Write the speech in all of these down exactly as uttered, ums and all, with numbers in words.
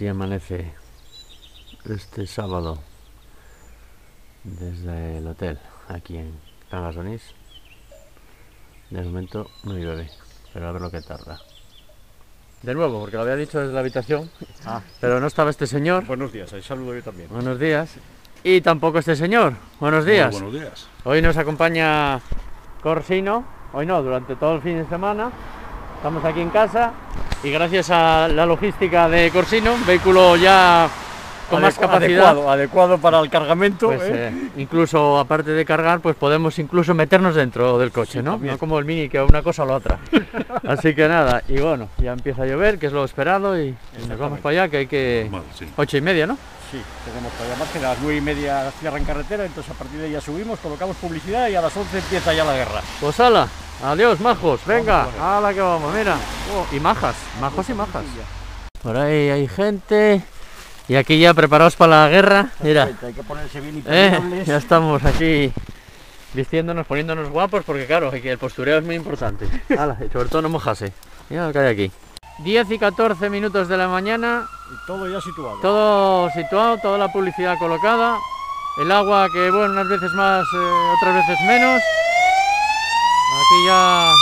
Así amanece este sábado desde el hotel aquí en Cangas de Onís. De momento no llueve, pero a ver lo que tarda. De nuevo, porque lo había dicho desde la habitación, ah. pero no estaba este señor. Buenos días, ahí saludo yo también. Buenos días. Y tampoco este señor. Buenos días. Muy buenos días. Hoy nos acompaña Corsino, hoy no, durante todo el fin de semana. Estamos aquí en casa y gracias a la logística de Corsino, un vehículo ya con Adecu más capacidad. Adecuado, adecuado para el cargamento. Pues, ¿eh? eh, incluso aparte de cargar, pues podemos incluso meternos dentro del coche, sí, ¿no? También. No como el Mini, que una cosa o la otra. Así que nada, y bueno, ya empieza a llover, que es lo esperado, y nos vamos para allá, que hay que... Vale, sí. Ocho y media, ¿no? Sí, tenemos todavía más que a las nueve y media cierran carretera, entonces a partir de ahí ya subimos, colocamos publicidad y a las once empieza ya la guerra. Pues ala, adiós majos, venga, ala que vamos, mira. Oh, y majas, majos y majas. Por ahí hay gente y aquí ya preparados para la guerra, mira. Hay que ponerse bien y Eh, ya estamos aquí vistiéndonos, poniéndonos guapos, porque claro, el postureo es muy importante. Ala, y sobre todo no mojase. Mira lo que hay aquí. diez y catorce minutos de la mañana. Y todo ya situado. Todo situado, toda la publicidad colocada. El agua que, bueno, unas veces más, eh, otras veces menos. Aquí ya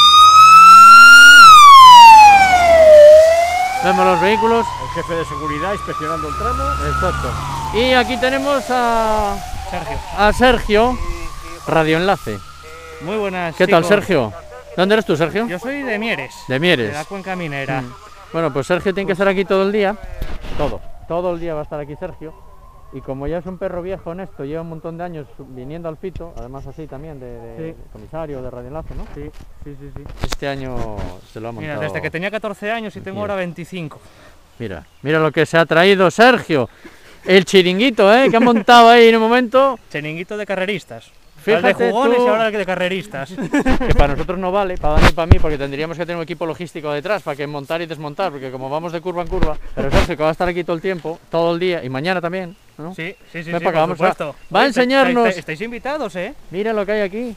vemos los vehículos. El jefe de seguridad inspeccionando el tramo. Exacto. Y aquí tenemos a Sergio. A Sergio, radioenlace. Muy buenas. ¿Qué chicos. tal, Sergio? ¿Dónde eres tú, Sergio? Yo soy de Mieres. De Mieres. De la cuenca minera. Mm. Bueno, pues Sergio tiene que estar aquí todo el día. Todo. Todo el día va a estar aquí Sergio. Y como ya es un perro viejo en esto, lleva un montón de años viniendo al Fito, además así también de, de, Sí. de comisario, de radioenlace, ¿no? Sí, sí, sí, sí. Este año se lo ha montado. Mira, desde que tenía catorce años y tengo Mira. ahora veinticinco. Mira, mira lo que se ha traído Sergio. El chiringuito, ¿eh? Que ha montado ahí en un momento. Chiringuito de carreristas. Fíjate El de jugones tú. y ahora el de carreristas. Que para nosotros no vale, para Dani y para mí, porque tendríamos que tener un equipo logístico detrás para que montar y desmontar, porque como vamos de curva en curva, pero Sergio que va a estar aquí todo el tiempo, todo el día y mañana también, ¿no? Sí, sí, sí, Ven sí, para acá, por vamos a- supuesto. va a Oye, enseñarnos- estáis- Estáis invitados, ¿eh? Mira lo que hay aquí.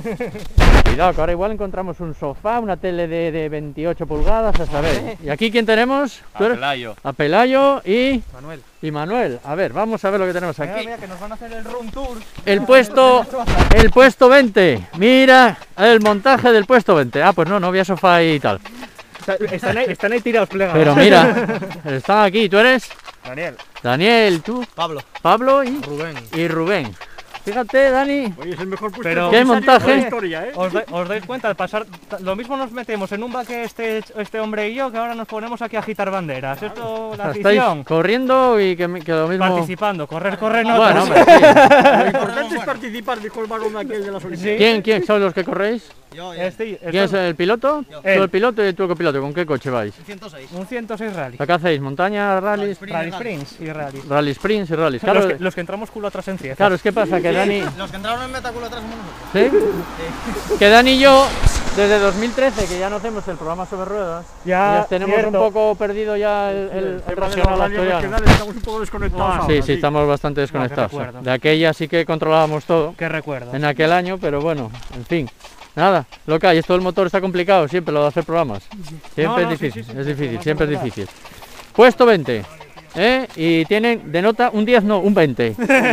Cuidado, que ahora igual encontramos un sofá, una tele de, de veintiocho pulgadas, a saber. ¿Y aquí quién tenemos? ¿Tú eres? Pelayo. A Pelayo y, Manuel. y Manuel. A ver, vamos a ver lo que tenemos Mira, aquí. mira, que nos van a hacer el room tour. El puesto, el puesto veinte. Mira el montaje del puesto veinte. Ah, pues no, no había sofá y tal. Están ahí, están ahí tirados plegados. Pero mira, están aquí. ¿Tú eres? Daniel. Daniel, tú, Pablo. Pablo y, Rubén. y Rubén. Fíjate, Dani. Oye, es el mejor puesto Pero- de ¿Qué comisario montaje? de la historia, ¿eh? ¿Os, da- os dais cuenta? Al pasar, lo mismo nos metemos en un baque este, este hombre y yo, que ahora nos ponemos aquí a agitar banderas. Esto, la Estáis afición. corriendo y que, me- que lo mismo. Participando, correr, correr, no. Bueno, pero- hombre, sí. Lo importante es participar, dijo el varón aquel de la solicitud. Sí. ¿Quién, quién son los que corréis? Yo, ya. Este, este- ¿Quién es el piloto? Tú Él. el piloto y tú el copiloto. ¿Con qué coche vais? ciento seis. un ciento seis rally. ¿Qué hacéis? ¿Montaña, rallies? Sprint. Rally sprints y rally. Rally sprints y rallies. Los, Claro, que, los que entramos culo atrás en cieza. claro, es que pasa que Dani. Los que entraron en metaculo atrás somos nosotros. ¿Sí? Que Dani y yo, desde dos mil trece, que ya no hacemos el programa sobre ruedas, Ya, ya tenemos cierto. un poco perdido ya el, el, el tema de los regional rallies asturiano. regionales, estamos un poco desconectados. Ah, Sí, ahora, sí, estamos bastante desconectados. recuerdo. De aquella sí que controlábamos todo Qué recuerdo. en aquel año, pero bueno, en fin. Nada, lo que hay, esto del motor está complicado, siempre lo de hacer programas. Siempre No, no, es sí, difícil, sí, sí, es sí, difícil, sí, siempre es verdad. difícil. Puesto veinte, ¿eh? Y tienen de nota un diez, no, un veinte.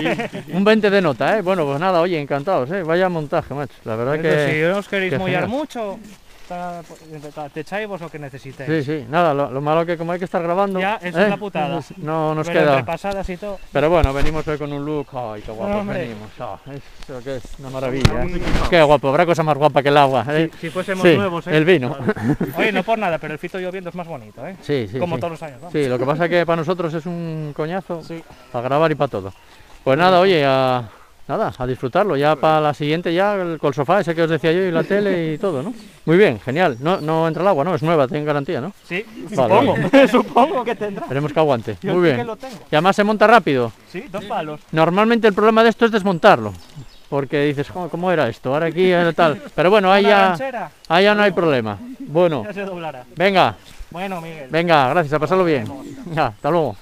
Un veinte de nota, ¿eh? Bueno, pues nada, oye, encantados, ¿eh? Vaya montaje, macho. La verdad Entonces, que... si no os queréis que mollar genial. mucho, ta- ta- te echáis vos lo que necesitéis. Sí, sí, nada, lo, lo malo que como hay que estar grabando... Ya, eso ¿eh? es la putada. Pues no nos Pero queda... entre pasadas y todo. Pero bueno, venimos hoy con un look, ay, qué guapos Hombre. venimos, ah, eso que es una maravilla, ¿eh? Qué guapo, habrá cosa más guapa que el agua, ¿eh? Si fuésemos Sí, nuevos, ¿eh? el vino. Oye, no por nada, pero el fito lloviendo es más bonito, ¿eh? Sí, sí, Como sí. todos los años, ¿no? Sí, lo que pasa es que para nosotros es un coñazo, Sí. para grabar y para todo. Pues nada, oye, a, nada, a disfrutarlo, ya para la siguiente ya el, con el sofá ese que os decía yo y la tele y todo, ¿no? Muy bien, genial, no, no entra el agua, ¿no? Es nueva, tiene garantía, ¿no? Sí, Vale, supongo, supongo que tendrá. Esperemos que aguante, Yo muy sí que bien. lo tengo. Y además se monta rápido. Sí, dos palos. Normalmente el problema de esto es desmontarlo, porque dices, "Jo, ¿cómo era esto? Ahora aquí era tal". Pero bueno, ahí Una ya, ranchera, ahí ya no hay problema. Bueno, ya se doblará. venga, Bueno, Miguel. venga, gracias, a pasarlo bien. Ya, hasta luego.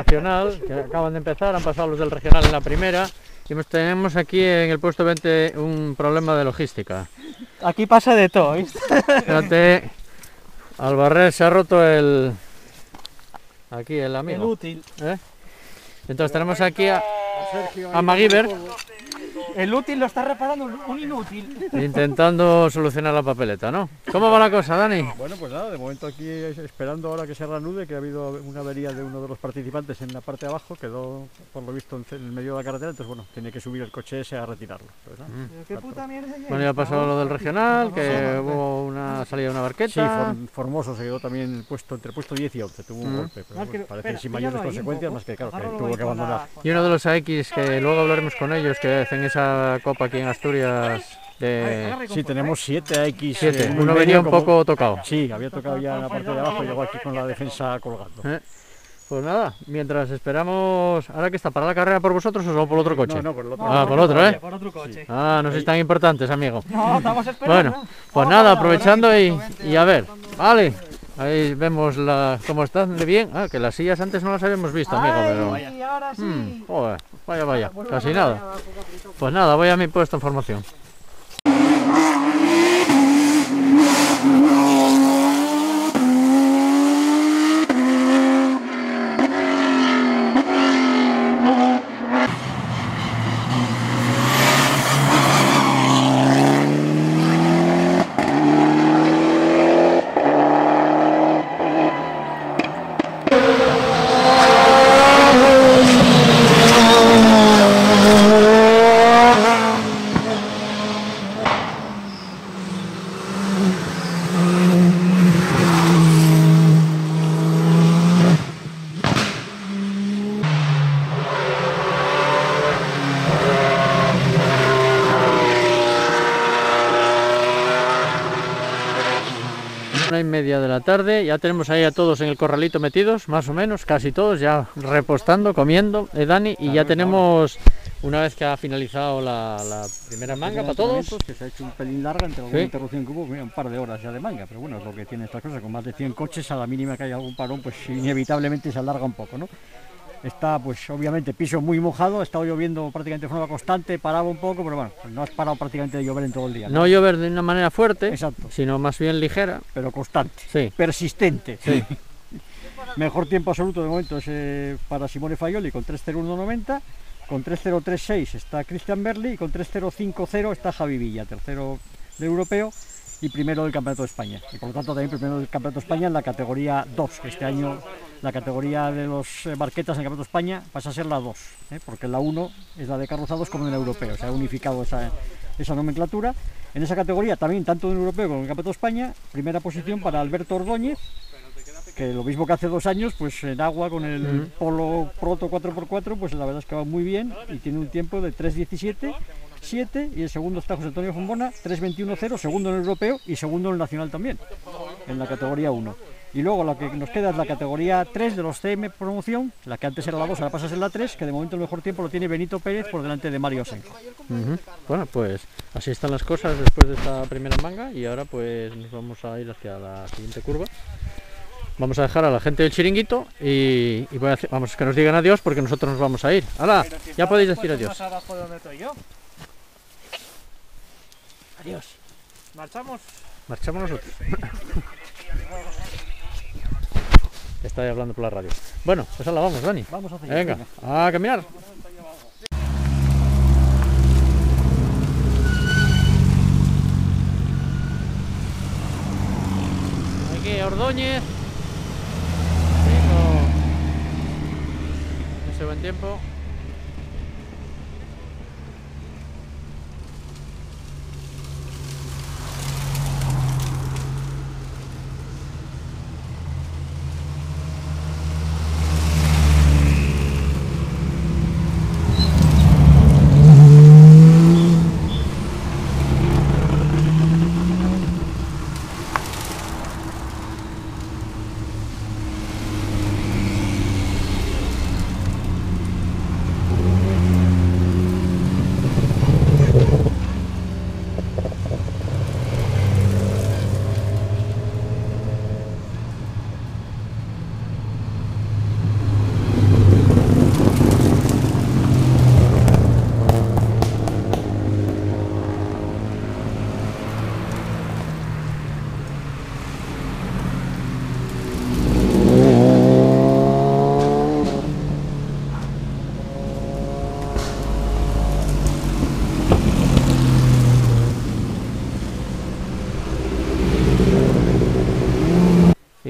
nacional, que acaban de empezar, han pasado los del regional en la primera, y tenemos aquí en el puesto veinte un problema de logística. Aquí pasa de todo, ¿viste? Fíjate, al barrer se ha roto el... aquí el amigo. El útil. ¿Eh? Entonces tenemos aquí a, a MacGyver El útil lo está reparando un inútil. intentando solucionar la papeleta, ¿no? ¿Cómo va la cosa, Dani? Bueno, pues nada, de momento aquí esperando ahora que se reanude, que ha habido una avería de uno de los participantes en la parte de abajo, quedó por lo visto en el medio de la carretera, entonces bueno, tiene que subir el coche ese a retirarlo. Pues, ¿no? Mm. ¿Qué puta mierda es? Bueno, ya pasó lo del regional, que hubo una salida de una Sí, barqueta. For- Formoso se quedó también el puesto, entre el puesto diez y once, tuvo un Mm. golpe, pero Ah, bueno, que- parece espera, sin mayores píllalo ahí un consecuencias, poco. más que claro, que Agárralo tuvo ahí que con la- abandonar. Y uno de los A X, que luego hablaremos con ellos, que hacen esa copa aquí en Asturias de... Agarre con Sí, fuerza, tenemos siete A X. siete. eh, Uno medio venía un como- poco tocado. Sí, había tocado ya en la parte de abajo y llegó aquí con la defensa colgando. ¿Eh? Pues nada, mientras esperamos... ¿Ahora que está? ¿Para la carrera por vosotros o solo por otro coche? No, no, por el otro. Ah, por otro, ¿eh? Por otro coche. Ah, no sois tan importantes, amigo. No, estamos esperando. Bueno, pues nada, aprovechando y, y a ver, vale. Ahí vemos la, cómo están de bien. Ah, que las sillas antes no las habíamos visto, amigo, pero... Ay, ahora sí. Mm, joder, vaya, vaya, casi nada. Pues nada, voy a mi puesto en formación. Una y media de la tarde, ya tenemos ahí a todos en el corralito metidos, más o menos, casi todos, ya repostando, comiendo, eh, Dani, y ya tenemos, una vez que ha finalizado la, la primera manga para todos, Que se ha hecho un pelín larga entre alguna Sí. interrupción que hubo, mira, un par de horas ya de manga, pero bueno, es lo que tiene estas cosas, con más de cien coches, a la mínima que haya algún parón, pues inevitablemente se alarga un poco, ¿no? Está, pues obviamente, piso muy mojado, ha estado lloviendo prácticamente de forma constante, paraba un poco, pero bueno, pues no has parado prácticamente de llover en todo el día. no llover de una manera fuerte, Exacto, sino más bien ligera, pero constante, sí. persistente. Sí. Mejor tiempo absoluto de momento es eh, para Simone Faioli con tres cero uno noventa, con tres cero tres seis está Christian Berli y con tres cero cinco cero está Javi Villa, tercero del europeo y primero del Campeonato de España. Y por lo tanto también primero del Campeonato de España en la categoría dos, que este año la categoría de los eh, barquetas en el Campeonato de España pasa a ser la dos, ¿eh? Porque la uno es la de carrozados como en el europeo, se ha unificado esa, esa nomenclatura. En esa categoría también, tanto en el europeo como en el Campeonato de España, primera posición para Alberto Ordóñez, que lo mismo que hace dos años, pues en agua con el Ujú. Polo Proto cuatro por cuatro, pues la verdad es que va muy bien y tiene un tiempo de tres diecisiete siete, y el segundo está José Antonio Fombona, tres veintiuno cero, segundo en el europeo y segundo en el nacional también, en la categoría uno. Y luego lo que nos queda es la categoría tres de los C M promoción, la que antes era la dos, ahora pasa a ser la tres, que de momento el mejor tiempo lo tiene Benito Pérez por delante de Mario Senjo. Ujú. Bueno, pues así están las cosas después de esta primera manga y ahora pues nos vamos a ir hacia la siguiente curva. Vamos a dejar a la gente del chiringuito y, y voy a hacer- vamos, que nos digan adiós porque nosotros nos vamos a ir. ¡Hala! Ya podéis decir adiós. Más abajo de donde estoy yo. Adiós. Marchamos. Marchamos nosotros. Está ahí hablando por la radio. Bueno, pues ahora vamos, Dani. Vamos a hacer Venga, a caminar. Aquí Ordóñez. Viendo ese buen tiempo.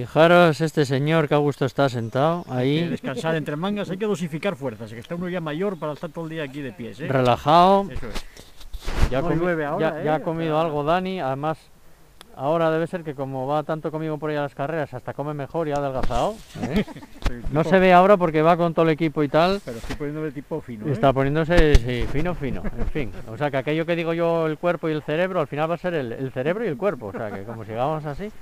Fijaros este señor que a gusto está sentado Hay que ahí, descansar entre mangas, hay que dosificar fuerzas, que está uno ya mayor para estar todo el día aquí de pies, ¿eh? relajado. Eso es. Ya, No comi- llueve ahora, ya- ¿eh? ya ha O comido sea- algo Dani, además ahora debe ser que como va tanto conmigo por ahí a las carreras, hasta come mejor y ha adelgazado. ¿eh? Soy No tipo- se ve ahora porque va con todo el equipo y tal. Pero estoy poniendo de tipo fino, Y ¿eh? está poniéndose sí, fino, fino, en fin. O sea que aquello que digo yo, el cuerpo y el cerebro, al final va a ser el, el cerebro y el cuerpo. O sea que como sigamos así.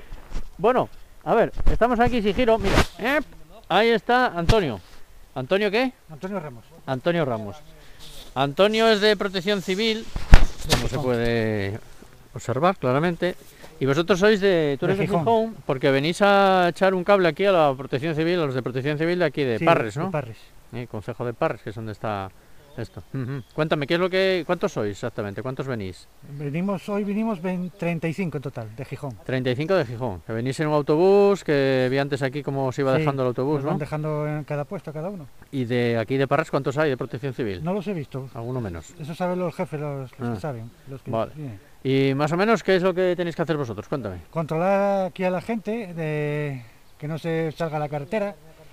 Bueno, a ver, estamos aquí, Sigiro, mira. ¡eh! Ahí está Antonio. ¿Antonio qué? Antonio Ramos. Antonio Ramos. Antonio es de Protección Civil, como se puede observar claramente. Y vosotros sois de... Tú De eres de Gijón. Gijón, porque venís a echar un cable aquí a la Protección Civil, a los de Protección Civil de aquí de Sí, Parres, de ¿no? Parres. Eh, Concejo de Parres, que es donde está esto. Ujú. Cuéntame, ¿qué es lo que, ¿cuántos sois exactamente? ¿Cuántos venís? Venimos, hoy vinimos veinte, treinta y cinco en total, de Gijón. treinta y cinco de Gijón. Que venís en un autobús, que vi antes aquí cómo se iba Sí, dejando el autobús, Nos van ¿no? dejando en cada puesto cada uno. Y de aquí de Parres, ¿cuántos hay de Protección Civil? No los he visto. Alguno menos. Eso saben los jefes, los, los Ah. que saben. Los que Vale. vienen. Y más o menos, ¿qué es lo que tenéis que hacer vosotros? Cuéntame. Controlar aquí a la gente, de que no se salga a la carretera.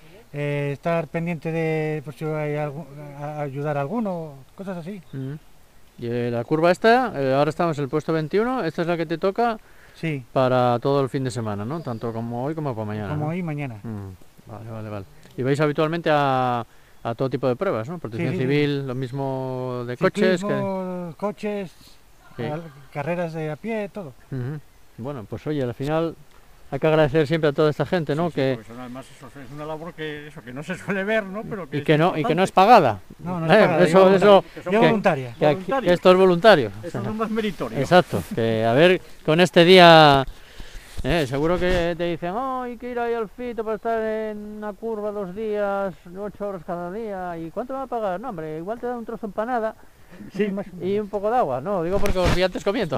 eh, estar pendiente de por si hay algún- a- ayudar a alguno, cosas así. Ujú. Y eh, la curva esta, eh, ahora estamos en el puesto veintiuno, esta es la que te toca Sí, para todo el fin de semana, ¿no? Tanto como hoy como para mañana. como ¿no? hoy y mañana. Mm, Vale, vale, vale. Y vais habitualmente a, a todo tipo de pruebas, ¿no? Protección Sí, sí, sí. civil, lo mismo de coches que... Ciclismo, coches, Sí. al- carreras de a pie, todo. Ujú. Bueno, pues oye, al final hay que agradecer siempre a toda esta gente, ¿no? Sí, sí, que, porque son, además eso es una labor que, eso, que no se suele ver, ¿no? Pero que y es que no y que no es importante. pagada. No, no es Eh, pagada, eso, yo eso, Que son Yo que- voluntaria. que, aquí- voluntario. que esto es voluntario. o Eso sea, es lo más meritorio. exacto, que a ver, con este día, eh, seguro que te dicen, oh, hay que ir ahí al fito para estar en una curva dos días, ocho horas cada día, ¿y cuánto me va a pagar? No, hombre, igual te da un trozo de empanada Sí, más o y menos. un poco de agua, no, digo porque os vi antes comiendo.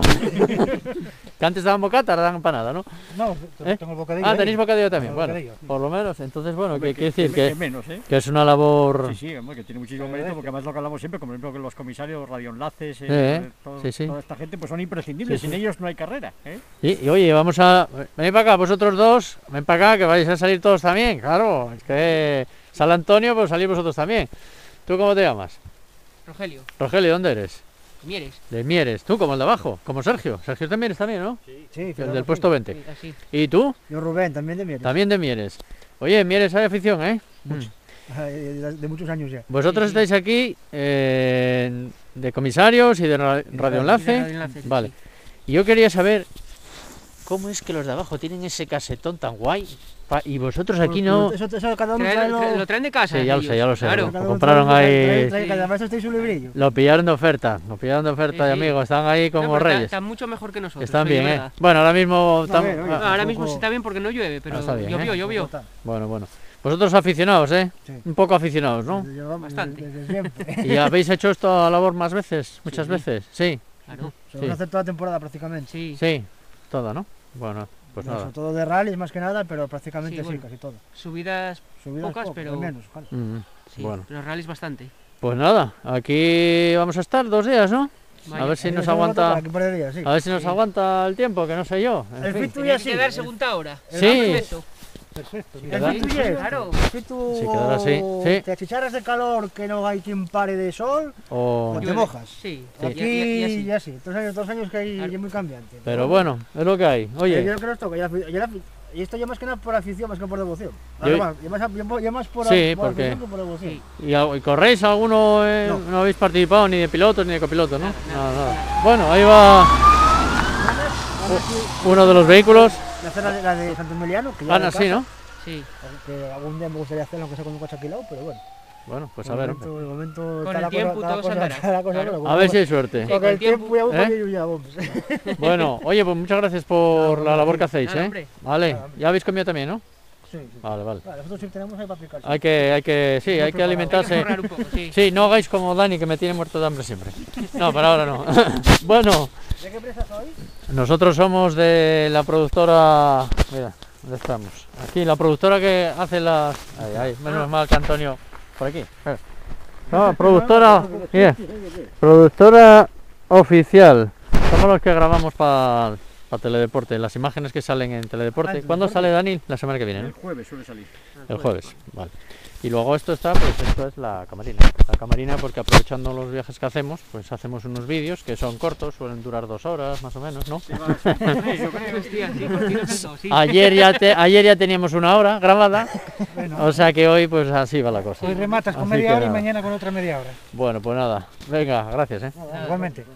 Que antes daban bocata, ahora dan empanada, ¿no? No, ¿Eh? tengo el bocadillo. Ah, ahí. tenéis bocadillo también, Tengo bueno, bocadillo. por lo menos, entonces, bueno, Hombre, que quiere decir que que, menos, ¿eh? que es una labor... Sí, sí, hombre, que tiene muchísimo mérito, porque además lo que hablamos siempre, como por ejemplo que los comisarios, radioenlaces, eh, Eh, todo- sí, sí. toda esta gente, pues son imprescindibles, Sí, sin sí. ellos no hay carrera, ¿eh? Y, y, oye, vamos a... Venid para acá, vosotros dos, ven para acá, que vais a salir todos también, claro, es que sale Antonio, pues salís vosotros también. ¿Tú cómo te llamas? Rogelio, Rogelio, ¿dónde eres? Mieres. De Mieres. ¿Tú, como el de abajo? Como Sergio. Sergio es de Mieres también, ¿no? Sí, El claro del que puesto sí. veinte. Sí, así. ¿Y tú? Yo Rubén, también de Mieres. También de Mieres. Oye, en Mieres hay afición, ¿eh? Mucho. Mm. De, de muchos años ya. Vosotros Sí, sí. estáis aquí eh, de comisarios y de ra- radioenlace. Radioenlace, sí, Vale. sí. Y yo quería saber cómo es que los de abajo tienen ese casetón tan guay pa- y vosotros aquí no... Eso, eso cada uno Trae- trae tra- lo... lo traen de casa. Sí, ya lo sé, ellos, ya lo sé. Claro. Lo cada uno compraron trae- ahí- trae- trae- Sí. cada maestro trae su librillo. Lo pillaron de oferta, lo pillaron de oferta Sí, y sí. amigos, están ahí como No, pero está- reyes. Está mucho mejor que nosotros. Están oye, bien, ¿eh? verdad. Bueno, ahora mismo... No, tam- a ver, oye, ah, No, ahora mismo tampoco- sí está bien porque no llueve, pero está bien, llovió, ¿eh? llovió. Bueno, bueno. Vosotros aficionados, ¿eh? Sí. Un poco aficionados, ¿no? Desde- vamos, Bastante. Desde, desde siempre. ¿Y habéis hecho esta labor más veces? ¿Muchas Sí. veces? Sí, Claro. Se Sí. lo hace toda la temporada prácticamente. Sí. sí, toda, ¿no? Bueno, pues No, nada. sobre todo de rallies más que nada, pero prácticamente Sí, sí, bueno. casi todo. Subidas, Subidas Pocas, poco, pero- menos. Claro. Mm, sí. Bueno, Pero rallies bastante. pues nada, aquí vamos a estar dos días, ¿no? A Vaya. ver si Ahí nos se va a tocar, aguanta, aquí un par de días, sí. a ver si nos Sí. aguanta el tiempo, que no sé yo. en El fin. fit Tenía tuya que sí. quedar el- segunda hora. Sí. Perfecto. Perfecto. Sí, El queda- fit tuya es, Claro. el fit tú- Sí, quedará así, sí. Te achicharras de calor, que no hay quien pare de sol, O- o te Llueve. mojas. Sí. Sí. Aquí Y, y- y así. ya sí, dos años, dos años que hay Claro. y es muy cambiante. Pero bueno, es lo que hay. Eh, yo Oye, creo que nos toca, ya, ya la- y esto ya más que nada por afición, más que por devoción. Yo- Además, ya, más, ya- ya más por, Sí, por porque- afición que por devoción. Sí. ¿y, a- y corréis alguno? eh? No. No. habéis participado ni de pilotos ni de copilotos, ¿no? Nada, nada, nada. Bueno, ahí va uno de los vehículos. La hacer la de, la de Santo Emiliano, que ya Van de así, casa, ¿no? Sí. que algún día me gustaría hacerlo, aunque sea con un coche alquilado, pero bueno. Bueno, pues a de ver. momento, de momento Con está el la tiempo cosa, está la todo se cosa, andará. está la cosa, Claro. pero A como- ver si hay suerte. con con el el tiempo, tiempo ya voy ¿eh? para allí, ya vamos. Bueno, oye, pues muchas gracias por la labor que hacéis, Nada, ¿eh? hombre. Vale, Nada, hombre. ya habéis comido también, ¿no? Sí, sí. Vale, vale. Vale, nosotros sí tenemos ahí para picar. sí. Hay que, hay que, sí, hay que Hay que alimentarse. forrar un poco, sí. Sí, no hagáis como Dani, que me tiene muerto de hambre siempre. No, para ahora no. Bueno, ¿De qué empresa sois? nosotros somos de la productora... Mira, ¿dónde estamos? Aquí, la productora que hace las... Ahí, ahí, menos mal que Antonio... Por aquí. eh. No, productora... Mira, productora oficial. Somos los que grabamos para para Teledeporte, las imágenes que salen en Teledeporte. Ah, ¿en ¿Cuándo Teledeporte? sale, Dani? La semana que viene, El ¿no? jueves suele salir. El jueves, vale. Y luego esto está, pues esto es la camarina. La camarina porque aprovechando los viajes que hacemos, pues hacemos unos vídeos que son cortos, suelen durar dos horas más o menos, ¿no? Hostia, sí, pues tienes todo, sí. Ayer ya, te, ayer ya teníamos una hora grabada, Bueno, o sea que hoy pues así va la cosa. hoy rematas con Así media que hora y nada. mañana con otra media hora. Bueno, pues nada, venga, gracias, ¿eh? Igualmente.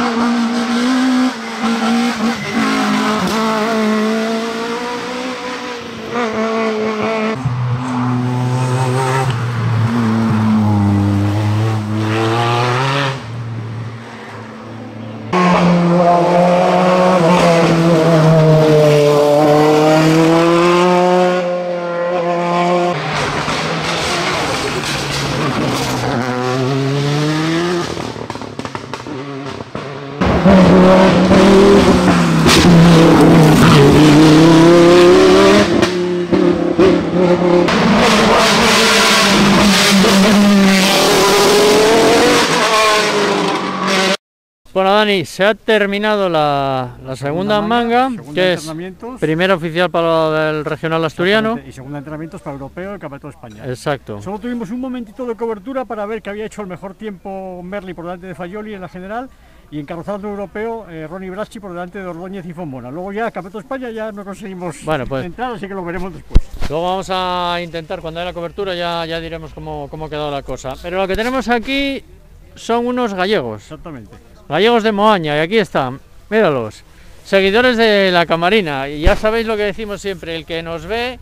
Bueno, Dani, se ha terminado la, la segunda manga, segunda que es entrenamientos, primera oficial para lo del regional asturiano. exactamente, y segunda entrenamientos para europeo y campeonato de España. Exacto. Solo tuvimos un momentito de cobertura para ver que había hecho el mejor tiempo Merli por delante de Faioli en la general y en carrozado europeo eh, Ronnie Braschi por delante de Ordóñez y Fombona. Luego ya campeonato de España ya no conseguimos Bueno, pues- entrar, así que lo veremos después. Luego vamos a intentar, cuando haya la cobertura, ya, ya diremos cómo, cómo ha quedado la cosa. Pero lo que tenemos aquí son unos gallegos. Exactamente. Gallegos de Moaña, y aquí están, míralos, seguidores de la camarina, y ya sabéis lo que decimos siempre, el que nos ve,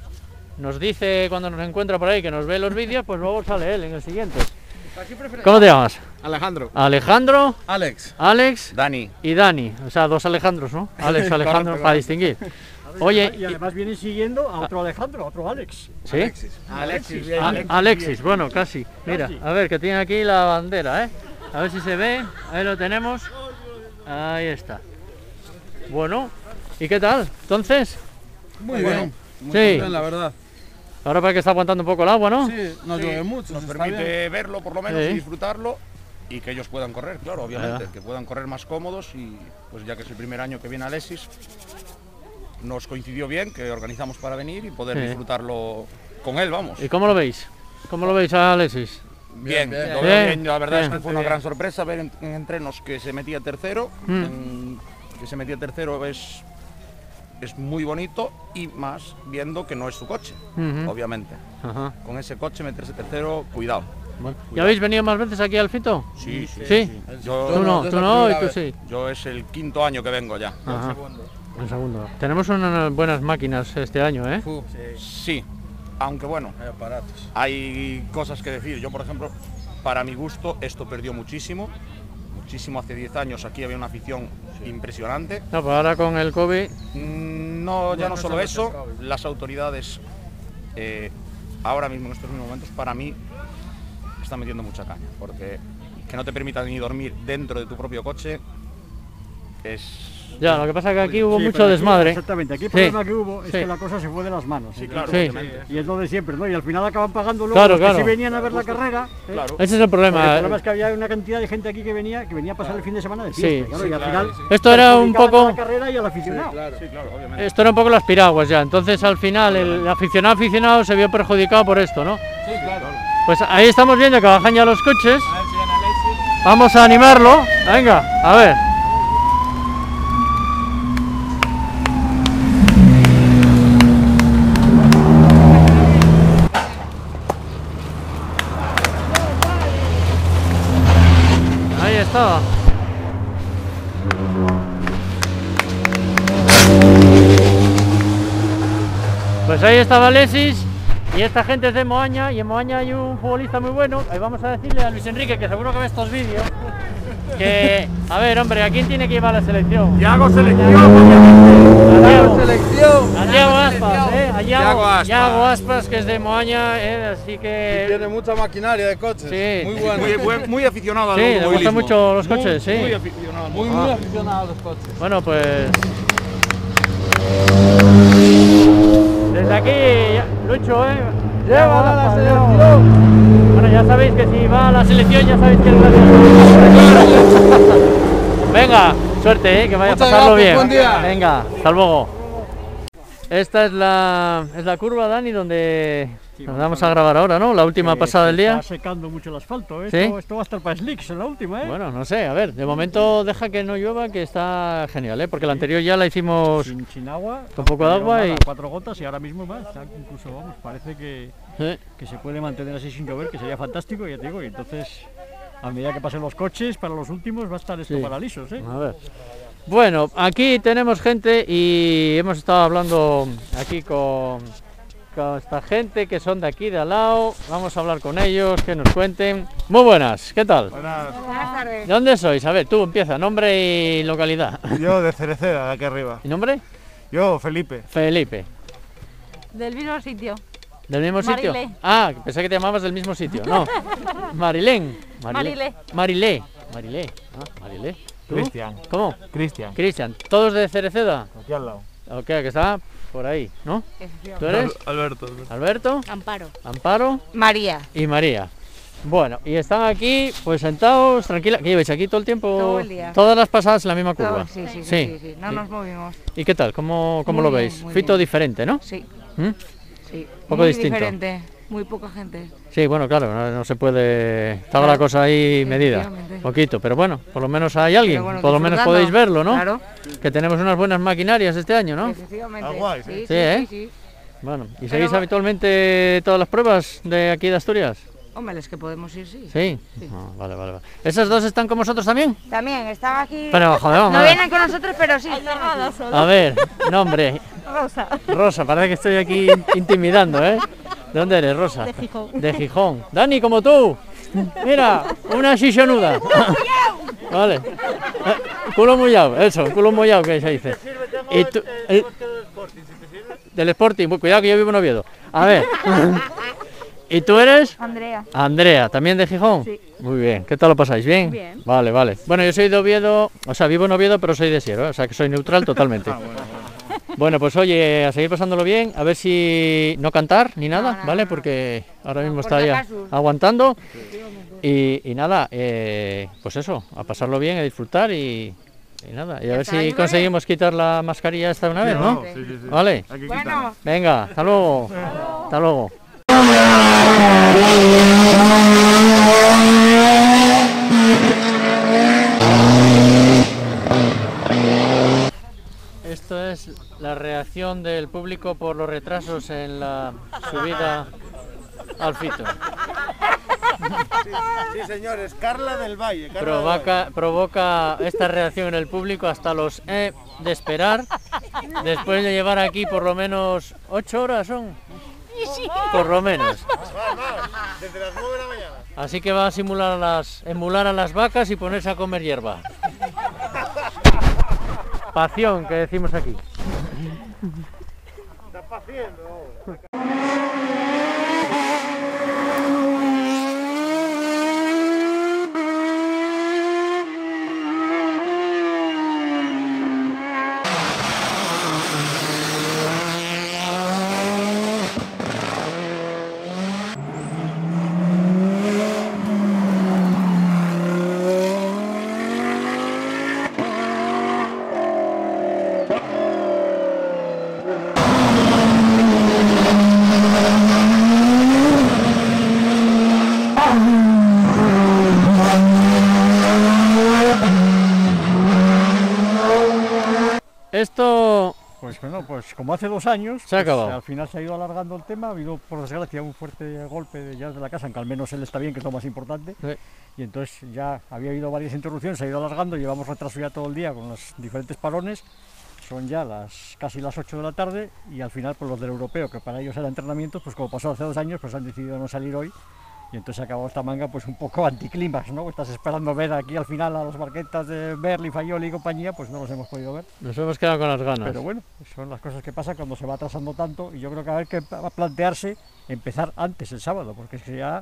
nos dice cuando nos encuentra por ahí que nos ve los vídeos, pues luego sale él en el siguiente. ¿Cómo te llamas? Alejandro. Alejandro, Alex. Alex Dani. y Dani, o sea, dos Alejandros, ¿no? Alex, Alejandro, Correcto, para distinguir. Oye, Oye, y además vienen siguiendo a otro Alejandro, a otro Alex. ¿sí? Alexis. A- Alexis, bueno, casi. Mira, Casi. a ver, que tiene aquí la bandera, ¿eh? A ver si se ve, ahí lo tenemos. Ahí está. Bueno, ¿y qué tal? Entonces, Muy bien. Muy Sí. bien, la verdad. ahora para que está aguantando un poco el agua, ¿no? Sí, no llueve mucho. Nos está permite bien. verlo por lo menos Sí. y disfrutarlo y que ellos puedan correr, claro, obviamente, Ahí va. que puedan correr más cómodos y pues ya que es el primer año que viene Alexis, nos coincidió bien que organizamos para venir y poder Sí. disfrutarlo con él, vamos. ¿Y cómo lo veis? ¿Cómo lo veis a Alexis? Bien, bien. lo Bien, veo bien, la verdad bien. es que fue una gran sorpresa ver en, en entrenos que se metía tercero, Mm. en- que se metía tercero es, es muy bonito y más viendo que no es su coche, Ujú. obviamente. Ajá. Con ese coche meterse tercero, cuidado. Bueno. ¿Ya habéis venido más veces aquí al Fito? Sí, sí. ¿Sí? Yo, Tú no, yo tú es la no y primera tú vez. sí. yo es el quinto año que vengo ya. Ajá. Un segundo. Tenemos unas buenas máquinas este año, ¿eh? Fu, Sí, aunque bueno, hay aparatos. hay cosas que decir. Yo, por ejemplo, para mi gusto, esto perdió muchísimo. Muchísimo hace diez años aquí había una afición impresionante. No, pues ahora con el COVID. Mm, No, ya no no solo solo eso, el COVID. las autoridades eh, ahora mismo, en estos momentos, para mí, están metiendo mucha caña. Porque que no te permitan ni dormir dentro de tu propio coche es... Ya, lo que pasa es que aquí hubo Sí, mucho pero aquí- desmadre. Exactamente, aquí el Sí. problema que hubo es Sí. que la cosa se fue de las manos. Sí, ¿eh? claro, Sí. obviamente. Y es lo de siempre, ¿no? Y al final acaban pagando luego Claro, los que claro. sí venían a ver la carrera. ¿eh? Claro. Ese es el Porque problema. el problema es que había una cantidad de gente aquí que venía que venía a pasar el fin de semana de Sí, fiesta. claro, sí, y al claro, final sí. Esto era un perjudicaban poco- a la carrera y al aficionado. Claro. Sí, claro, obviamente. Esto era un poco las piraguas ya. Entonces al final el aficionado aficionado se vio perjudicado por esto, ¿no? Sí, claro. Pues ahí estamos viendo que bajan ya los coches. Vamos a animarlo. Venga, a ver. Ahí está. Pues ahí estaba Alexis y esta gente es de Moaña y en Moaña hay un futbolista muy bueno. Ahí vamos a decirle a Luis Enrique, que seguro que ve estos vídeos, que, a ver, hombre, ¿a quién tiene que llevar la selección? Yago selección, A Diego, Selección. a Diego Aspas, ¿eh? A Yago, Yago Aspas. Yago Aspas, que es de Moaña, ¿eh? Así que... Tiene mucha maquinaria de coches. Sí. Muy bueno. muy, buen- muy aficionado al Sí, le gustan automovilismo. mucho los Muy- coches, sí. Muy aficionado. al Muy, motor. muy aficionado a los coches. Bueno, pues... Desde aquí, ya- Lucho, ¿eh? Lleva a la Aspas, selección. Bueno, ya sabéis que si va a la selección ya sabéis que es gracias. Venga, Suerte, ¿eh? Que vaya Muchas a pasarlo gracias, bien. buen día. Venga, hasta luego. Esta es la, es la curva, Dani, donde Sí, nos vamos vamos a a grabar ahora, ¿no? La última Que pasada del se día. Está secando mucho el asfalto, ¿eh? ¿Sí? Esto, esto va a estar para slicks en la última, ¿eh? Bueno, no sé, a ver, de momento deja que no llueva, que está genial, ¿eh? Porque la anterior ya la hicimos sin, sin agua, con poco de agua y... cuatro gotas y ahora mismo más, o sea, incluso vamos, parece que, ¿Eh? que se puede mantener así sin llover, que sería fantástico, ya te digo, y entonces a medida que pasen los coches, para los últimos va a estar esto Sí. para lisos, ¿eh? A ver. Bueno, aquí tenemos gente y hemos estado hablando aquí con, con esta gente que son de aquí, de al lado. Vamos a hablar con ellos, que nos cuenten. Muy buenas, ¿qué tal? Buenas. Buenas tardes. ¿De dónde sois? A ver, tú empieza, nombre y localidad. Yo de Cereceda, de aquí arriba. ¿Y nombre? Yo, Felipe. Felipe. Del mismo sitio. ¿Del mismo sitio? Marilé. Ah, pensé que te llamabas del mismo sitio. No. Marilén. Marilé. Marilé. Marilé. Ah, Marilé. ¿Tú? Cristian. ¿Cómo? Cristian. Cristian. ¿Todos de Cereceda? Aquí al lado. Ok, que está por ahí, ¿no? ¿Tú eres? Alberto. Alberto, Amparo. Amparo María. y María. Bueno, y están aquí, pues sentados, tranquila. ¿Qué lleváis aquí todo el tiempo? Todo el día. Todas las pasadas en la misma curva. Todo- sí, sí, sí, sí, sí. No nos movimos. ¿Y qué tal? ¿Cómo, cómo Muy lo bien, veis? muy Fito bien. diferente, ¿no? Sí, ¿Mm? sí. Poco Muy distinto. diferente. Muy poca gente. Sí, bueno, claro, no, no se puede. Estaba la Claro, cosa ahí medida. efectivamente. Poquito, pero bueno, por lo menos hay alguien. Pero bueno, por lo menos disfrutando. podéis verlo, ¿no? Claro. Que tenemos unas buenas maquinarias este año, ¿no? Efectivamente. Ah, guay, sí, sí. sí, Sí, ¿eh? sí, sí. Bueno, ¿y Pero seguís va- habitualmente todas las pruebas de aquí de Asturias? Hombre, es que podemos ir, sí. Sí. Ah, vale, vale, vale. ¿Esas dos están con vosotros también? También, estaba aquí. Pero, joder, vamos No a ver. vienen con nosotros, pero sí. están aquí. A ver, nombre. Rosa. Rosa, parece que estoy aquí in- intimidando, ¿eh? ¿De dónde eres, Rosa? De Gijón. De Gijón. Dani, como tú. Mira, una chichonuda. Vale. Eh, culo mollado, eso, culo mollado que se dice. Y tú, el- del Sporting, muy cuidado que yo vivo en Oviedo. A ver. ¿Y tú eres? Andrea. Andrea, ¿también de Gijón? Sí. Muy bien, ¿qué tal lo pasáis? ¿Bien? Bien. Vale, vale. Bueno, yo soy de Oviedo, o sea, vivo en Oviedo, pero soy de Siero, ¿eh? O sea, que soy neutral totalmente. Bueno, pues oye, a seguir pasándolo bien, a ver si no cantar ni nada, No, no, ¿vale? no. Porque ahora mismo por está si ya acaso. aguantando. Y, y nada, eh, pues eso, a pasarlo bien, a disfrutar y, y nada. Y a ver está, si ¿vale? conseguimos quitar la mascarilla esta una vez, ¿no? Sí, sí, sí. Vale, Hay que Bueno, quitarla. venga, hasta luego. Hasta luego. Esto es la reacción del público por los retrasos en la subida al Fito. Sí, señores, Carla del Valle. Carla del Provoca, provoca esta reacción en el público hasta los eh, de esperar, después de llevar aquí por lo menos ocho horas son, por lo menos. Valle. Más, más, desde las nueve de la mañana. Así que va a simular a las, emular a las vacas y ponerse a comer hierba. Pasión, que decimos aquí. Está paciendo. Esto Pues bueno, pues como hace dos años, Se ha pues, acabado. al final se ha ido alargando el tema, ha habido por desgracia un fuerte golpe de, ya de la casa, aunque al menos él está bien, que es lo más importante, Sí. y entonces ya había habido varias interrupciones, se ha ido alargando, llevamos retraso ya todo el día con los diferentes parones, son ya las casi las ocho de la tarde, y al final pues los del europeo, que para ellos era entrenamiento, pues como pasó hace dos años, pues han decidido no salir hoy, y entonces se ha acabado esta manga pues un poco anticlimax, ¿no? Estás esperando ver aquí al final a los barquetas de Berli, Faioli y compañía, pues no los hemos podido ver. nos hemos quedado con las ganas. Pero bueno, son las cosas que pasan cuando se va atrasando tanto y yo creo que va a haber que pa- plantearse empezar antes el sábado, porque es que ya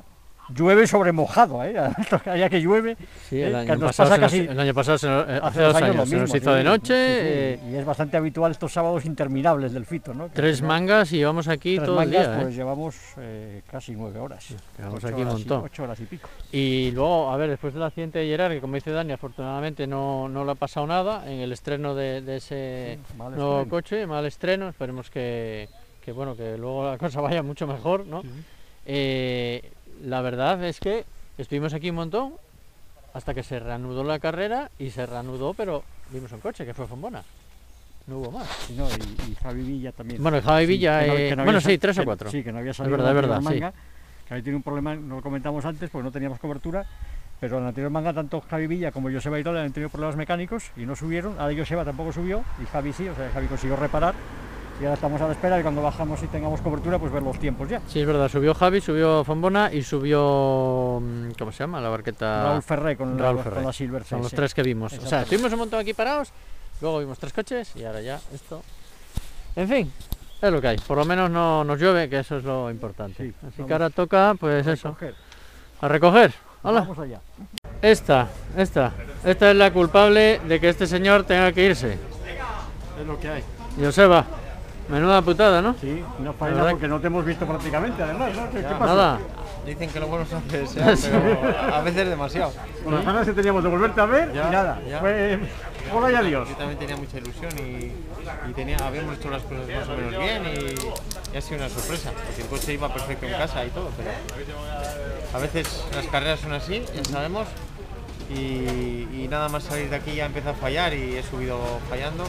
llueve sobre mojado, ¿eh? Ya que llueve. Sí, el eh, año que nos pasado, pasa se nos- casi- el año pasado, se nos- eh, hace hace dos dos años años, lo se nos mismo, hizo de sí, noche. sí, sí, eh, y es bastante habitual estos sábados interminables del Fito, ¿no? Que Tres al final, mangas y vamos aquí tres todo el mangas, día. pues ¿eh? llevamos eh, casi nueve horas. Llevamos Ocho aquí un horas y- montón. Ocho horas y pico. Y luego, a ver, después del accidente de Gerard, que como dice Dani, afortunadamente no, no le ha pasado nada en el estreno de, de ese Sí, mal nuevo estreno. coche, mal estreno, esperemos que, que, bueno, que luego la cosa vaya mucho mejor, ¿no? Eh, la verdad es que estuvimos aquí un montón hasta que se reanudó la carrera y se reanudó, pero vimos un coche que fue Fombona. No hubo más. Y, no, y, y Javi Villa también. Bueno, y Javi Villa, que no- eh, que no bueno, había sí, sal- tres o que- cuatro. Sí, que no había Es salido verdad, la es verdad, anterior sí. manga, que ahí tiene un problema, no lo comentamos antes, porque no teníamos cobertura, pero en la anterior manga tanto Javi Villa como Joseba Irola han tenido problemas mecánicos y no subieron, ahora Joseba tampoco subió y Javi sí, o sea, Javi consiguió reparar y ahora estamos a la espera de cuando bajamos y tengamos cobertura, pues ver los tiempos ya. Sí, es verdad, subió Javi, subió Fombona y subió, mm, ¿cómo se llama? La barqueta... Raúl Ferré con, Raúl la, Ferré. con la Silver Son C S. los tres que vimos. O sea, Exactamente. estuvimos un montón aquí parados, luego vimos tres coches y ahora ya esto. En fin, es lo que hay. Por lo menos no nos llueve, que eso es lo importante. Sí, Así vamos que ahora toca, pues a eso, recoger. a recoger. Hola. Vamos allá. Esta, esta, esta es la culpable de que este señor tenga que irse. Es lo que hay. Joseba, menuda putada, ¿no? Sí, no La faena verdad porque no te hemos visto prácticamente, además, ¿no? ¿Qué, qué pasa? Nada. Dicen que lo bueno se hace desear, pero a veces demasiado. Con las ganas que teníamos de volverte a ver Ya, y nada. ya. Fue... Hola y adiós. Yo también tenía mucha ilusión y, y tenía, habíamos hecho las cosas más o menos bien y, y ha sido una sorpresa, porque el coche iba perfecto en casa y todo, pero a veces las carreras son así, ya sabemos, y, y nada más salir de aquí ya empieza a fallar y he subido fallando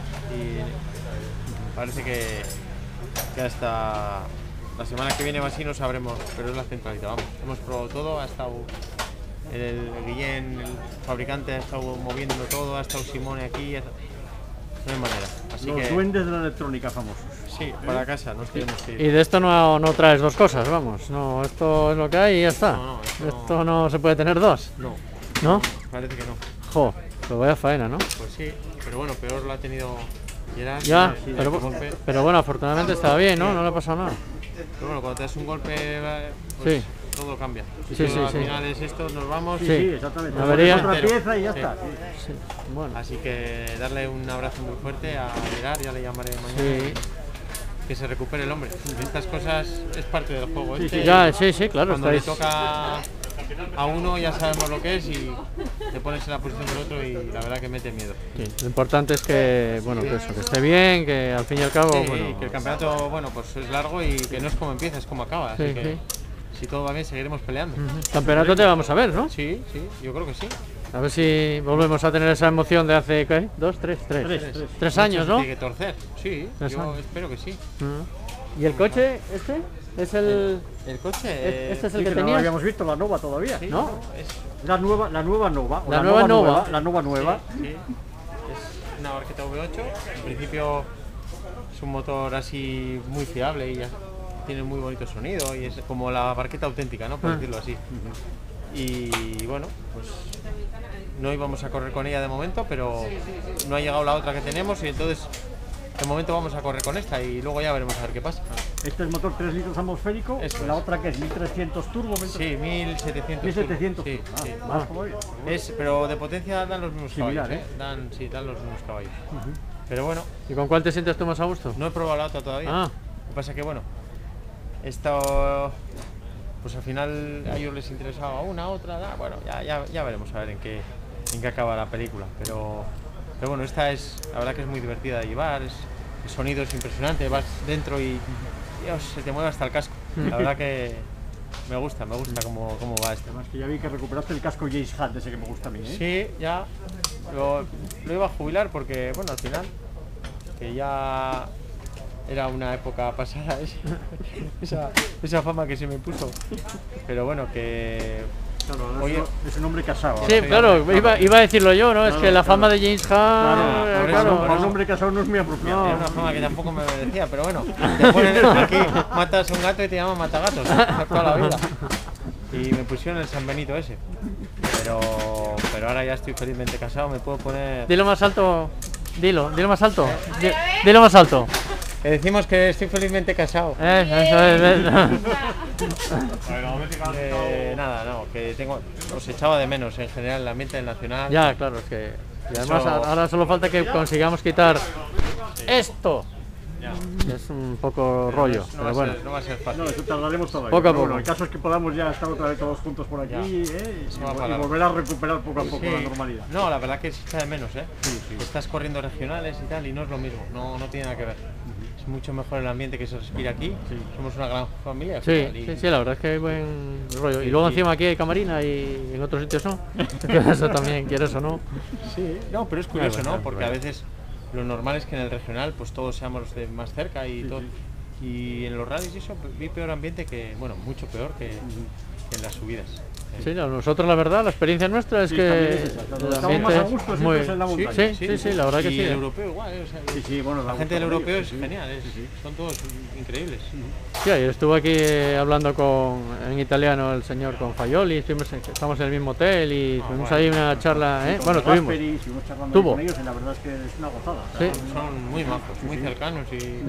y parece que, que hasta la semana que viene o así no sabremos, pero es la centralidad, vamos, hemos probado todo, ha estado el Guillén, el fabricante, ha estado moviendo todo, ha estado Simone aquí, ha- no hay manera, así Los que duendes de la electrónica famosos. sí, para casa nos tenemos que ir. Y de esto no, no traes dos cosas, vamos. No, esto es lo que hay y ya está. No, no, esto no. esto no se puede tener dos. No, ¿No? parece que no. Jo, pues vaya faena, ¿no? Pues sí, pero bueno, peor lo ha tenido Gerard. Ya, sí, pero, este golpe. pero bueno, afortunadamente estaba bien, ¿no? No le ha pasado nada. Pero bueno, cuando te das un golpe, pues Sí. todo cambia. Sí, Todo sí, al sí. final es esto, nos vamos. Sí, Sí, exactamente. Avería. Otra Entero. pieza y ya Sí. está. Sí, bueno. Así que darle un abrazo muy fuerte a Gerard, ya le llamaré mañana. Sí. Que se recupere el hombre. Estas cosas es parte del juego. Sí, este, sí. Ya, sí, sí, claro, Cuando le estáis... toca a uno ya sabemos lo que es y te pones en la posición del otro y la verdad que mete miedo. Sí, lo importante es que, bueno, que eso, que esté bien, que al fin y al cabo, Sí, bueno... que el campeonato, bueno, pues es largo y que no es como empieza, es como acaba. Así Sí, que sí. si todo va bien seguiremos peleando. Ujú. Campeonato te vamos a ver, ¿no? Sí, sí, yo creo que sí. A ver si volvemos a tener esa emoción de hace, ¿qué? ¿Dos, tres? Tres, Tres, tres. Tres años, Mucho ¿no? se tiene que torcer, sí, Tres yo años. espero que sí. Ujú. ¿Y el coche este? ¿Es el...? El coche, ¿Este eh, es el Sí, que que no lo tenías? habíamos visto, la Nova todavía. sí, ¿no? Es, La nueva, la nueva Nova. o La nueva Nova. La Nova nueva. sí, es una barqueta V ocho. En principio es un motor así muy fiable y ya tiene muy bonito sonido y es como la barqueta auténtica, ¿no? Por Ah. decirlo así. Y bueno, pues no íbamos a correr con ella de momento, pero no ha llegado la otra que tenemos y entonces de momento vamos a correr con esta y luego ya veremos a ver qué pasa. Este es motor tres litros atmosférico. Eso la es. otra que es mil trescientos turbo. Sí, mil setecientos. mil setecientos. Sí, Ah, sí. más todavía. Es, pero de potencia dan los mismos Similar, caballos, ¿eh? ¿eh? Dan, sí, dan los mismos caballos. Pero bueno, ¿Y con cuál te sientes tú más a gusto? no he probado la otra todavía. Ah. Lo que pasa que bueno, esto, pues al final a ellos les interesaba una, otra, da, bueno, ya, ya, ya veremos a ver en qué, en qué acaba la película. Pero, pero bueno, esta es, la verdad que es muy divertida de llevar, es, el sonido es impresionante, vas dentro y Dios, se te mueve hasta el casco. La verdad que me gusta, me gusta cómo, cómo va esto. Además que ya vi que recuperaste el casco James Hunt, ese que me gusta a mí, ¿eh? Sí, ya lo, lo iba a jubilar porque, bueno, al final, que ya era una época pasada esa, esa, esa fama que se me puso. Pero bueno, que... Claro, ahora Oye, es un hombre casado. Sí, ahora. claro, iba, iba a decirlo yo, ¿no? es Claro, que la claro. fama de James Hunt... Claro, eh, por eso, claro, por Para un eso. hombre casado no es muy apropiado. Era una fama que tampoco me merecía, pero bueno, te ponen aquí, matas a un gato y te llaman matagatos por toda la vida. Y me pusieron el San Benito ese. Pero, pero ahora ya estoy felizmente casado, me puedo poner... Dilo más alto, dilo, dilo más alto. Di- Dilo más alto. Que decimos que estoy felizmente casado. Eh, eso es, ¿ves? Eh, nada, no, que tengo, os echaba de menos en general el ambiente del Nacional. Ya, claro, es que... Y además Eso- ahora solo falta que consigamos quitar esto. que Es un poco rollo, no, pero va a bueno. ser, no va a ser fácil. No, eso tardaremos todavía. Poco a pero poco. Bueno, el caso es que podamos ya estar otra vez todos juntos por aquí Ya. ¿eh? Eso y, va a y parar. volver a recuperar poco a poco Sí. la normalidad. No, la verdad que se echa de menos, ¿eh? Estás corriendo regionales y tal y no es lo mismo, no, no tiene nada que ver. Es mucho mejor el ambiente que se respira aquí. Somos una gran familia. al Sí, final, y- sí, sí, la verdad es que hay buen rollo. Y Sí, luego sí. encima aquí hay camarina y en otros sitios no. Que eso también, quieres o no. Sí, no, pero es curioso, bueno, ¿no? Porque a bueno. veces lo normal es que en el regional pues todos seamos de más cerca y todo. Y en los rallies y eso vi peor ambiente que, bueno, mucho peor que, que en las subidas. Sí, no, nosotros la verdad, la experiencia nuestra es Sí, que también es esa, el estamos más ambiente a gusto es siempre muy... es en la montaña. Sí, sí, sí, la verdad que y sí. el ¿eh? europeo igual, ¿eh? O sea, Sí, sí, bueno, la da gente del gusto europeo con es ellos, sí, genial, es- sí, sí. son todos increíbles. Sí, ayer estuvo aquí eh, hablando con, en italiano el señor con Faioli, estuvimos en- estamos en el mismo hotel y tuvimos ahí una charla, ¿eh? Con Bueno, los tuvimos. Raspberry, estuvimos charlando Tuvo. con ellos y la verdad es que es una gozada. o Sí. sea, Son muy majos, muy sí. cercanos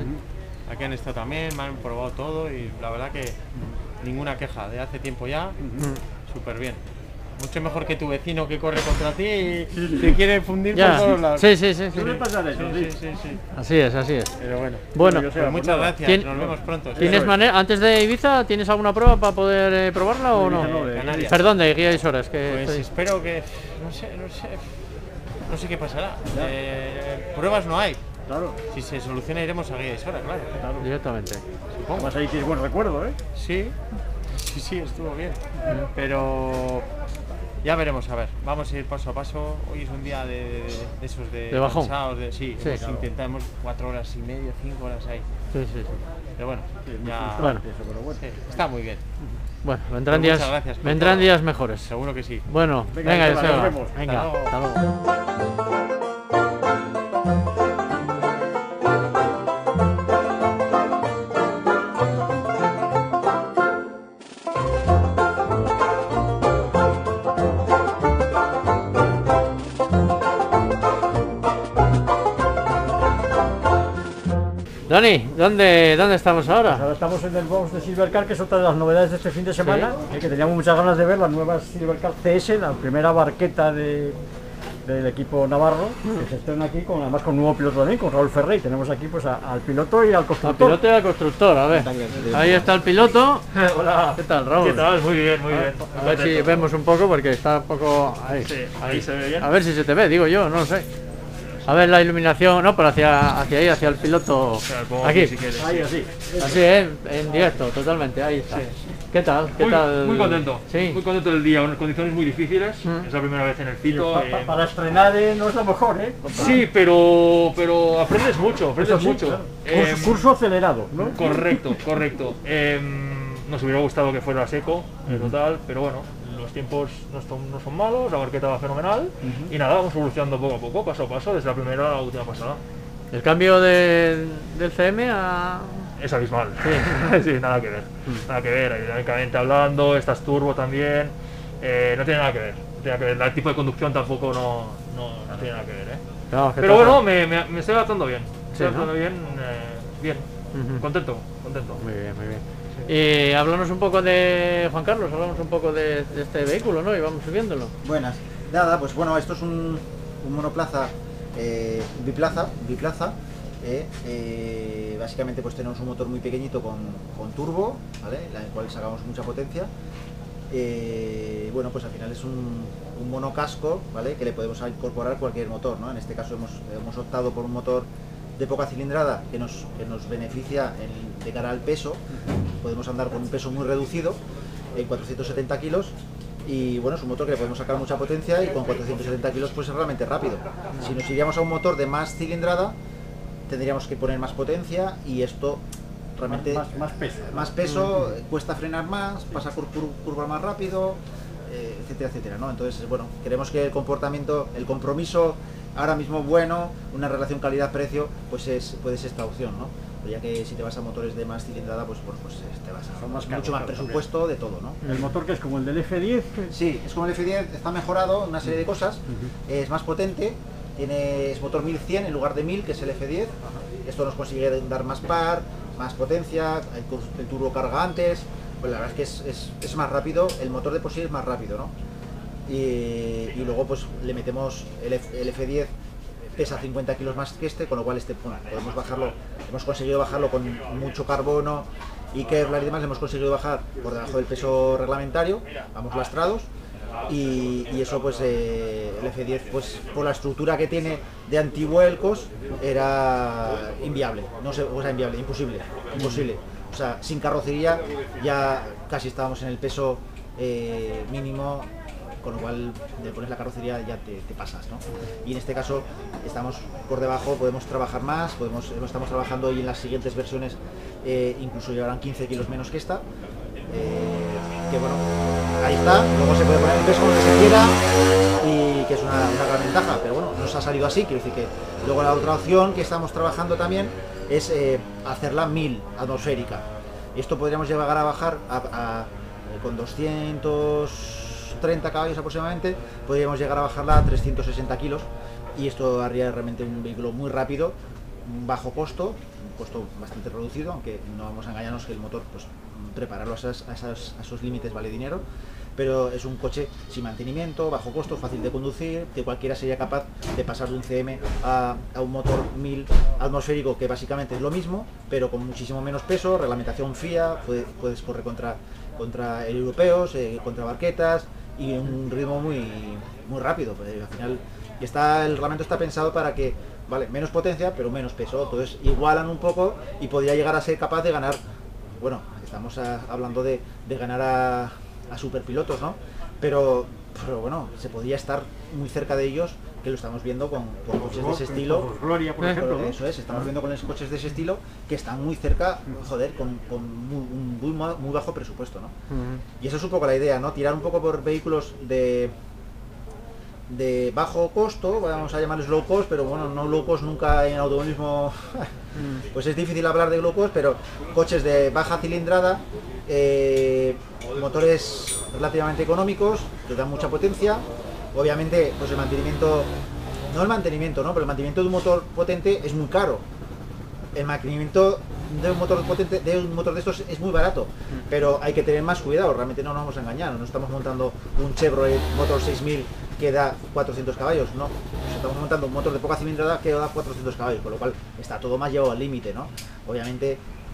y aquí han estado también, me han probado todo y la verdad que ninguna queja, de hace tiempo ya, súper bien. Mucho mejor que tu vecino que corre contra ti y te quiere fundir Ya. por todos lados. Sí, sí, sí, sí. Suele pasar eso, Sí, sí. sí, sí, sí. Así es, así es. Pero bueno, Bueno, yo sé, pues muchas nada. gracias, ¿Tien- nos vemos pronto. sí. ¿Tienes Eso es. manera, antes de Ibiza, tienes alguna prueba para poder eh, probarla o no? no, de Canarias. Perdón, de guía y horas, que Pues estoy- espero que, no sé, no sé, no sé qué pasará. Eh, pruebas no hay. Claro, Si se soluciona iremos a Guía Isora, claro. claro. directamente. Supongo. Además ahí tienes buen recuerdo, ¿eh? Sí, sí, sí, estuvo bien. Pero ya veremos, a ver. Vamos a ir paso a paso. Hoy es un día de, de- de esos de, De bajón. cansados, de- sí, Sí. hemos intentamos cuatro horas y media, cinco horas ahí. Sí, sí, sí. Pero bueno, ya Bueno. Eso, pero bueno. sí, está muy bien. Bueno, vendrán Pues días, muchas gracias por vendrán todo. días mejores. Seguro que sí. Bueno, Venga, venga, Joseba, Joseba, nos vemos. venga, Hasta hasta luego. Dani, ¿dónde, ¿dónde estamos ahora? Ahora estamos en el box de Silvercar, que es otra de las novedades de este fin de semana, eh, que teníamos muchas ganas de ver las nuevas Silvercar C S, la primera barqueta de, del equipo navarro, que se estrena aquí, con, además con un nuevo piloto también, con Raúl Ferrey. Tenemos aquí pues a- al piloto y al Al constructor. piloto y al constructor, a ver. Ahí está el piloto. Hola. ¿Qué tal, Raúl? ¿Qué tal? Muy bien, muy bien. A ver si vemos un poco, porque está un poco... Ahí, Sí, ahí se ve bien. A ver si se te ve, digo yo, no lo sé. A ver la iluminación, no, pero hacia, hacia ahí, hacia el piloto. sea, pongo Aquí. aquí si quieres. Ahí, así. Así, ¿eh? En directo, totalmente, ahí está. ¿Qué tal? ¿Qué Muy, tal? muy contento, Sí. muy contento del día, unas condiciones muy difíciles, Mm. es la primera vez en el Pa- Fito. pa- eh, para estrenar eh, no es lo mejor, ¿eh? sí, pero, pero aprendes mucho, aprendes Eso sí, mucho. claro. Em, Curso, curso acelerado, ¿no? Correcto, correcto. Em, nos hubiera gustado que fuera seco, en total, pero bueno, los tiempos no son, no son malos, la barqueta va fenomenal y nada, vamos evolucionando poco a poco, paso a paso, desde la primera a la última pasada. El cambio de- del C M a... Es abismal, sí, sí, nada que ver, nada que ver, aerodinámicamente hablando, estás turbo también, eh, no tiene nada que ver, no tiene nada que ver, el tipo de conducción tampoco no, no, no tiene nada que ver, ¿eh? No, ¿qué Pero tal? bueno, me, me, me estoy adaptando bien, me Sí, estoy adaptando ¿no? bien, eh, bien, Ujú. contento, contento. Muy bien, muy bien. Y háblanos un poco de... Juan Carlos, háblanos un poco de, de este vehículo, ¿no? Y vamos subiéndolo. Buenas. Nada, pues bueno, esto es un, un monoplaza eh, biplaza, biplaza. eh, eh, básicamente pues tenemos un motor muy pequeñito con, con turbo, ¿vale? En el cual sacamos mucha potencia. Eh, bueno, pues al final es un, un monocasco, ¿vale? Que le podemos incorporar cualquier motor, ¿no? En este caso hemos, hemos optado por un motor de poca cilindrada que nos, que nos beneficia en- de cara al peso. Podemos andar con un peso muy reducido, en cuatrocientos setenta kilos, y bueno, es un motor que le podemos sacar mucha potencia y con cuatrocientos setenta kilos pues es realmente rápido. Si nos iríamos a un motor de más cilindrada, tendríamos que poner más potencia y esto realmente Más, más peso. más peso, cuesta frenar más, pasa cur cur curva más rápido, eh, etcétera, etcétera, ¿no? Entonces, bueno, queremos que el comportamiento, el compromiso ahora mismo bueno, una relación calidad-precio, pues es, puede ser esta opción, ¿no? Pero ya que si te vas a motores de más cilindrada, pues, pues, pues te vas a Son más caros, mucho más claro, presupuesto de todo, ¿no? El motor que es como el del F diez. que- Sí, es como el F diez, está mejorado en una serie de cosas, es más potente, tiene, es motor mil cien en lugar de mil, que es el F diez, esto nos consigue dar más par, más potencia, el, el turbo carga antes, pues la verdad es que es, es, es más rápido, el motor de por sí es más rápido, ¿no? Y, y luego pues le metemos el, F, el F diez, pesa cincuenta kilos más que este, con lo cual este, bueno, podemos bajarlo, hemos conseguido bajarlo con mucho carbono y Kevlar y demás, le hemos conseguido bajar por debajo del peso reglamentario, vamos lastrados. Y, y eso pues eh, el F diez pues por la estructura que tiene de antivuelcos era inviable, no sé, o sea, inviable, imposible, imposible. O sea, sin carrocería ya casi estábamos en el peso eh, mínimo, con lo cual le pones la carrocería ya te, te pasas, ¿no? Y en este caso estamos por debajo, podemos trabajar más, podemos, estamos trabajando y en las siguientes versiones eh, incluso llevarán quince kilos menos que esta. Eh, que bueno, ahí está, luego se puede poner el peso donde se quiera y que es una, una gran ventaja, pero bueno, nos ha salido así, quiero decir que luego la otra opción que estamos trabajando también es eh, hacerla mil atmosférica. Esto podríamos llegar a bajar a, a, con doscientos treinta caballos aproximadamente, podríamos llegar a bajarla a trescientos sesenta kilos y esto haría realmente un vehículo muy rápido, un bajo costo, un costo bastante reducido, aunque no vamos a engañarnos que el motor, pues prepararlo a, esas, a, esas, a esos límites vale dinero, pero es un coche sin mantenimiento, bajo costo, fácil de conducir, que cualquiera sería capaz de pasar de un C M a, a un motor mil atmosférico, que básicamente es lo mismo, pero con muchísimo menos peso, reglamentación F I A, puede, puedes correr contra, contra europeos, eh, contra barquetas, y un ritmo muy, muy rápido. Pues, al final y está, el reglamento está pensado para que, vale, menos potencia, pero menos peso, entonces igualan un poco y podría llegar a ser capaz de ganar, bueno, estamos a, hablando de, de ganar a, a superpilotos, ¿no? Pero, pero bueno, se podría estar muy cerca de ellos, que lo estamos viendo con, con coches de ese estilo. Gloria, por ejemplo. Eso es, estamos viendo con los coches de ese estilo que están muy cerca, joder, con, con muy, un muy, muy bajo presupuesto, ¿no? Uh-huh. Y eso es un poco la idea, ¿no? Tirar un poco por vehículos de de bajo costo, vamos a llamarles low cost, pero bueno, no low cost nunca en automovilismo, pues es difícil hablar de low cost, pero coches de baja cilindrada, eh, motores relativamente económicos, que dan mucha potencia, obviamente pues el mantenimiento, no el mantenimiento, ¿no? Pero el mantenimiento de un motor potente es muy caro, el mantenimiento de un motor potente, de un motor de estos es muy barato, pero hay que tener más cuidado, realmente no nos vamos a engañar, no estamos montando un Chevrolet motor seis mil que da cuatrocientos caballos, no, o sea, estamos montando un motor de poca cilindrada que da cuatrocientos caballos, con lo cual está todo más llevado al límite, ¿no? Obviamente,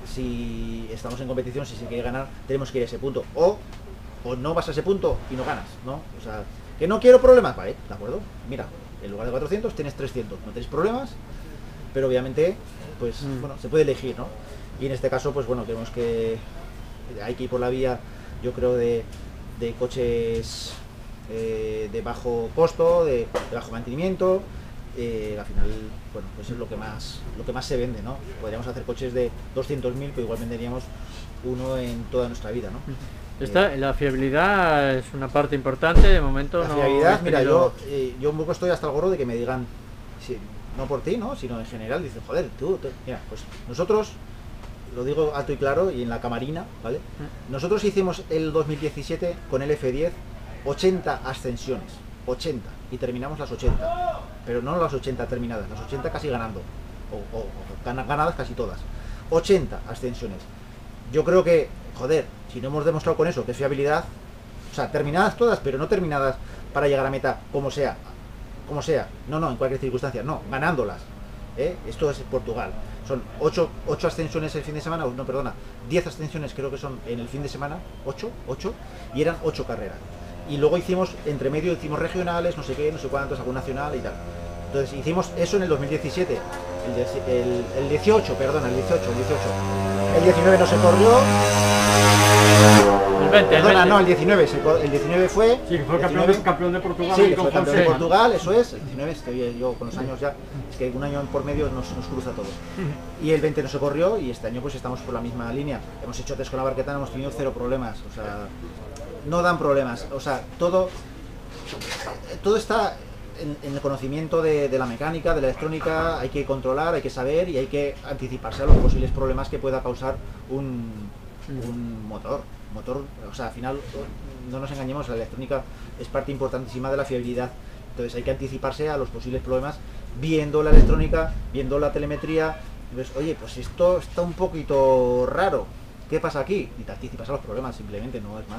si estamos en competición, si se quiere ganar, tenemos que ir a ese punto, o, o no vas a ese punto y no ganas, ¿no? O sea, que no quiero problemas, vale, ¿de acuerdo? Mira, en lugar de cuatrocientos tienes trescientos, no tenéis problemas, pero obviamente, pues, mm. bueno, se puede elegir, ¿no? Y en este caso, pues bueno, creemos que hay que ir por la vía, yo creo, de, de coches eh, de bajo costo, de, de bajo mantenimiento. Eh, al final, bueno, pues es lo que más lo que más se vende, ¿no? Podríamos hacer coches de doscientos mil, pero igual venderíamos uno en toda nuestra vida, ¿no? Esta, eh, la fiabilidad es una parte importante, de momento la no... La fiabilidad, mira, yo, eh, yo un poco estoy hasta el gorro de que me digan, si, no por ti, ¿no? Sino en general, dicen, joder, tú, tú, mira, pues nosotros, lo digo alto y claro y en la camarina, ¿vale? Nosotros hicimos el dos mil diecisiete con el F diez ochenta ascensiones, ochenta, y terminamos las ochenta, pero no las ochenta terminadas, las ochenta casi ganando, o, o, o ganadas casi todas, ochenta ascensiones. Yo creo que, joder, si no hemos demostrado con eso que es fiabilidad, o sea, terminadas todas, pero no terminadas para llegar a meta como sea, como sea, no, no, en cualquier circunstancia, no, ganándolas, ¿eh? Esto es Portugal, son ocho ascensiones el fin de semana, no, perdona, diez ascensiones creo que son en el fin de semana, ocho, ocho, y eran ocho carreras. Y luego hicimos, entre medio hicimos regionales, no sé qué, no sé cuántos, algún nacional y tal. Entonces hicimos eso en el dos mil diecisiete, el, el, el dieciocho, perdona, el dieciocho, el dieciocho. El diecinueve no se corrió. El veinte, perdona, el veinte. no, el diecinueve, se, el diecinueve fue. Sí, fue campeón de, campeón de Portugal. Sí, fue campeón de Portugal, eso es. El diecinueve, estoy yo con los años ya, es que un año por medio nos, nos cruza todo. Y el veinte no se corrió y este año pues estamos por la misma línea. Hemos hecho test con la barqueta, hemos tenido cero problemas, o sea, no dan problemas, o sea, todo, todo está en, en el conocimiento de, de la mecánica, de la electrónica, hay que controlar, hay que saber y hay que anticiparse a los posibles problemas que pueda causar un, un motor. motor, o sea, al final, no nos engañemos, la electrónica es parte importantísima de la fiabilidad, entonces hay que anticiparse a los posibles problemas viendo la electrónica, viendo la telemetría, ves, oye, pues esto está un poquito raro, ¿qué pasa aquí? Y te anticipas a los problemas, simplemente, no es más.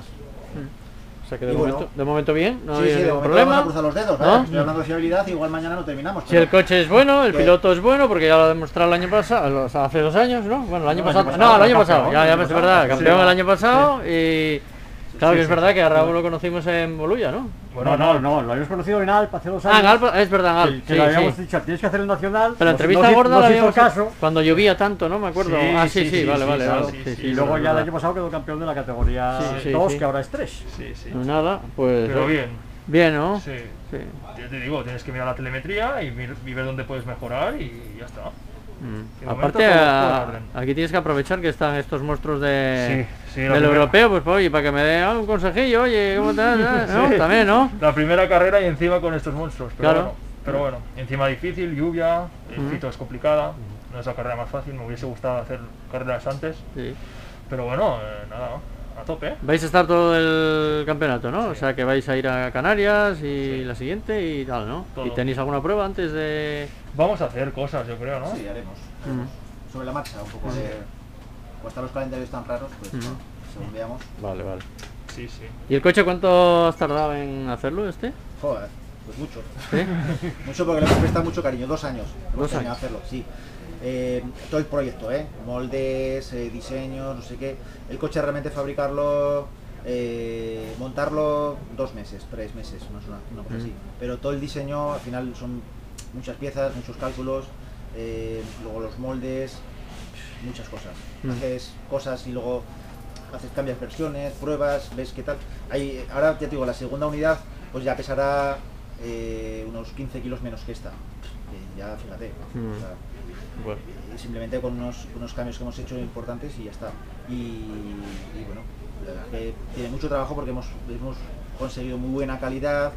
O sea que de, Y momento, bueno, de momento bien, no sí, hay sí, de ningún momento problema. vamos a cruzar los dedos, ¿no? ¿eh? Estoy hablando de fiabilidad, igual mañana no terminamos. Si pero- el coche es bueno, el que- piloto es bueno, porque ya lo ha demostrado el año pasado, o sea, hace dos años, ¿no? Bueno, el año No, el pasado, año no, pasado, el año campeón, pasado, ya, el ya año es pasado, verdad, sí, campeón sí. el año pasado y claro sí, que es sí. verdad que a Raúl lo conocimos en Bolulla, ¿no? Bueno, no, no, lo habíamos conocido en Alp hace dos años. Ah, en Alp, es verdad, en Alp, Que, que sí, le habíamos sí. dicho, tienes que hacer el nacional. Pero la nos- entrevista nos- gorda nos la hizo habíamos caso. cuando llovía tanto, ¿no? Me acuerdo. Sí, ah, sí, sí, sí, vale, sí, vale, sí, vale. sí, Sí, sí. sí, Y luego es ya el verdad. año pasado quedó campeón de la categoría Sí, sí, dos, sí. que ahora es tres. Sí, sí. No nada, pues. Pero eh, bien. Bien, ¿no? Sí. Sí. Ya te digo, tienes que mirar la telemetría y, mir- y ver dónde puedes mejorar y ya está. Mm. De momento Aparte, todo- todo en a- orden. aquí tienes que aprovechar que están estos monstruos de, Sí, sí, la del primera- europeo, pues oye, para que me dé un consejillo, oye, ¿cómo te das? ¿No? Sí. También, ¿no? La primera carrera y encima con estos monstruos. Pero Claro. bueno, pero bueno, encima difícil, lluvia, el Ujú. Fito es complicada, no es la carrera más fácil, me hubiese gustado hacer carreras antes. Sí. Pero bueno, eh, nada, a tope. Vais a estar todo el campeonato, ¿no? O sea que vais a ir a Canarias y la siguiente y tal, ¿no? Todo. ¿Y tenéis alguna prueba antes de...? Vamos a hacer cosas, yo creo, ¿no? Sí, haremos. Mm. Sobre la marcha, un poco de... Como están los calendarios tan raros, pues Mm. no, según veamos. Vale, vale. Sí, sí. ¿Y el coche cuánto has tardado en hacerlo este? Joder, pues mucho. ¿Sí? Mucho porque le hemos prestado mucho cariño, dos años. hemos Dos tenido años. que hacerlo, sí. Eh, todo el proyecto, ¿eh? Moldes, eh, diseños, no sé qué. El coche realmente fabricarlo, eh, montarlo dos meses, tres meses, no es una, una cosa Mm. así. Pero todo el diseño, al final son muchas piezas, muchos cálculos, eh, luego los moldes, muchas cosas. Mm. Haces cosas y luego haces, cambias versiones, pruebas, ves qué tal. Ahí, ahora ya te digo, la segunda unidad pues ya pesará eh, unos quince kilos menos que esta. Que ya fíjate. Mm. O sea, Bueno. eh, simplemente con unos, unos cambios que hemos hecho importantes y ya está. Y, y bueno, la verdad es que tiene mucho trabajo porque hemos, hemos conseguido muy buena calidad.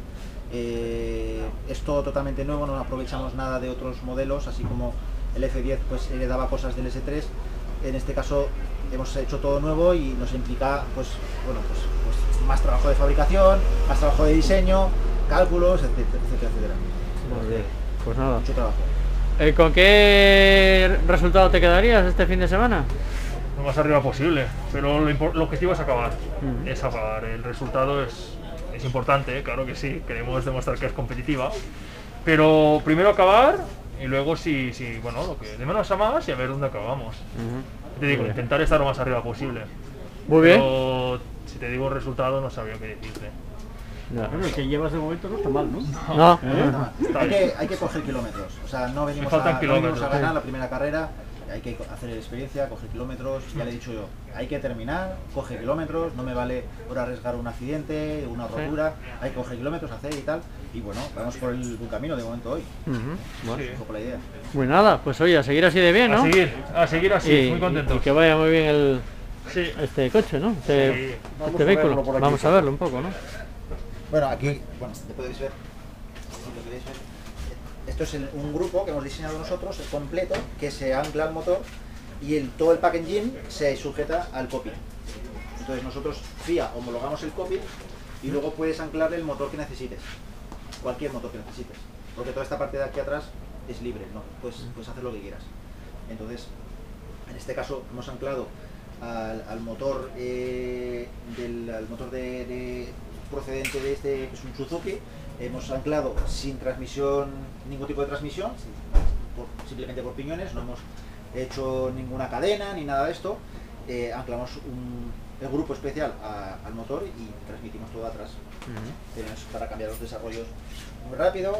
Eh, es todo totalmente nuevo, no aprovechamos nada de otros modelos, así como el F diez pues heredaba cosas del S tres. En este caso hemos hecho todo nuevo y nos implica pues bueno pues, pues más trabajo de fabricación, más trabajo de diseño, cálculos, etcétera, etcétera, etcétera. Muy bien. Pues nada. Mucho trabajo. Eh, ¿Con qué resultado te quedarías este fin de semana? Lo más arriba posible, pero lo, impor- el objetivo es acabar. Mm. Es acabar. El resultado es, es importante, ¿eh? Claro que sí, queremos demostrar que es competitiva. Pero primero acabar y luego si, si bueno, lo que de menos a más y a ver dónde acabamos. Ujú. Te digo, Muy bien. intentar estar lo más arriba posible. Muy bien. Pero si te digo el resultado no sabría qué decirte. Ya. Bueno, el que llevas de momento no está mal, ¿no? No. ¿Eh? Está mal. Está Hay, bien. que, hay que coger kilómetros, o sea, no venimos, faltan a, no venimos kilómetros, a ganar sí. la primera carrera, hay que hacer experiencia, coger kilómetros, ya le he dicho yo, hay que terminar, coge kilómetros, no me vale por arriesgar un accidente, una Sí. rotura, hay que coger kilómetros, hacer y tal, y bueno, vamos por el buen camino de momento hoy, Ujú. Bueno. es un poco la idea. Pues nada, pues oye, a seguir así de bien, ¿no? A seguir, a seguir así, Y, muy contentos. y que vaya muy bien el, Sí. este coche, ¿no? Este, Sí. Vamos este a vehículo. verlo por aquí. Vamos a verlo un poco, ¿no? Bueno, aquí, bueno, lo podéis ver, si lo queréis ver. Esto es el- un grupo que hemos diseñado nosotros, el completo, que se ancla al motor y el, todo el pack engine se sujeta al cockpit. Entonces nosotros, F I A, homologamos el cockpit y luego puedes anclarle el motor que necesites, cualquier motor que necesites, porque toda esta parte de aquí atrás es libre, ¿no? Puedes, puedes hacer lo que quieras. Entonces, en este caso hemos anclado al, al motor, eh, del, al motor de, de- procedente de este, que es un Suzuki, hemos anclado sin transmisión, ningún tipo de transmisión, sin- por- simplemente por piñones, no hemos hecho ninguna cadena ni nada de esto, eh, anclamos un, el grupo especial a- al motor y transmitimos todo atrás. Tenemos para cambiar los desarrollos muy rápidos,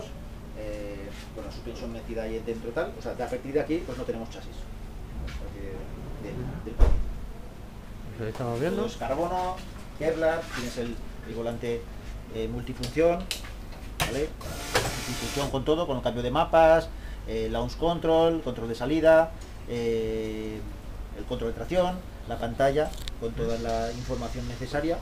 eh, bueno, suspensión metida ahí dentro y tal, o sea, de a partir de aquí pues no tenemos chasis. A partir de- del- del coche. Pues ahí estamos viendo. Todo es carbono, Kevlar, tienes el, el volante eh, multifunción, ¿vale? Multifunción con todo, con el cambio de mapas, eh, launch control, control de salida, eh, el control de tracción, la pantalla con toda la información necesaria,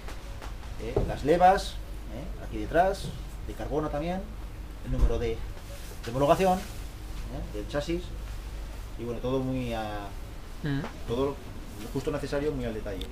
eh, las levas, eh, aquí detrás, de carbono también, el número de, de homologación, eh, del chasis, y bueno, todo muy a, Mm. todo lo justo necesario, muy al detalle.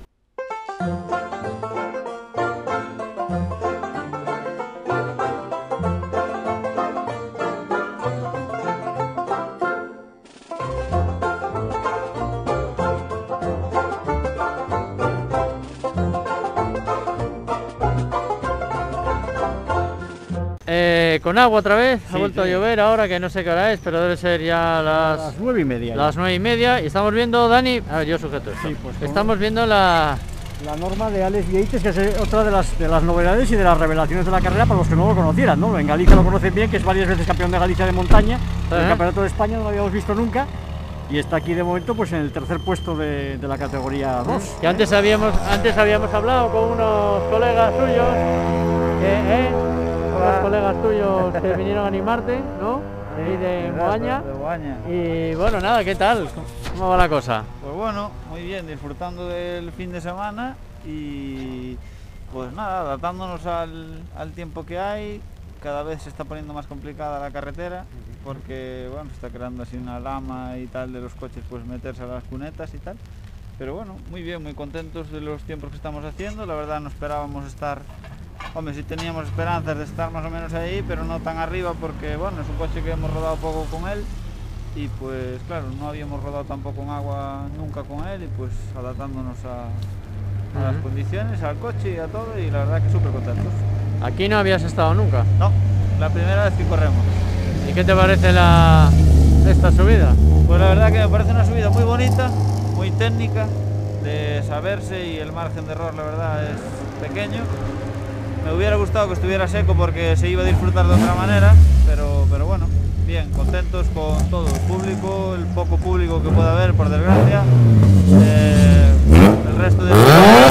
eh, con agua otra vez, Sí, ha vuelto sí. a llover ahora, que no sé qué hora es, pero debe ser ya las, las nueve y media. las nueve y media, y estamos viendo, Dani, a ver, yo sujeto esto. Sí, pues, estamos viendo la... La norma de Alex Vieites, que es otra de las, de las novedades y de las revelaciones de la carrera para los que no lo conocieran, ¿no? En Galicia lo conocen bien, que es varias veces campeón de Galicia de montaña, Ajá. el campeonato de España no lo habíamos visto nunca, y está aquí de momento pues en el tercer puesto de, de la categoría dos. Que antes habíamos, antes habíamos hablado con unos colegas tuyos, que, ¿eh? unos colegas tuyos que vinieron a animarte, ¿no? Ahí de Moaña. De Moaña. Y bueno, nada, ¿qué tal? ¿Cómo va la cosa? Pues bueno, muy bien, disfrutando del fin de semana y pues nada, adaptándonos al, al tiempo que hay. Cada vez se está poniendo más complicada la carretera porque bueno, se está creando así una lama y tal de los coches, pues meterse a las cunetas y tal. Pero bueno, muy bien, muy contentos de los tiempos que estamos haciendo. La verdad no esperábamos estar, hombre, sí teníamos esperanzas de estar más o menos ahí, pero no tan arriba porque bueno, es un coche que hemos rodado poco con él. Y pues claro, no habíamos rodado tampoco en agua nunca con él y pues adaptándonos a, a las Ujú. condiciones, al coche y a todo, y la verdad que súper contentos. Aquí no habías estado nunca. No, la primera vez que corremos. ¿Y qué te parece la esta subida? Pues la verdad que me parece una subida muy bonita, muy técnica, de saberse, y el margen de error la verdad es pequeño. Me hubiera gustado que estuviera seco porque se iba a disfrutar de otra manera, pero, pero bueno, bien, contentos con todo, el público, el poco público que pueda haber, por desgracia, eh, el resto de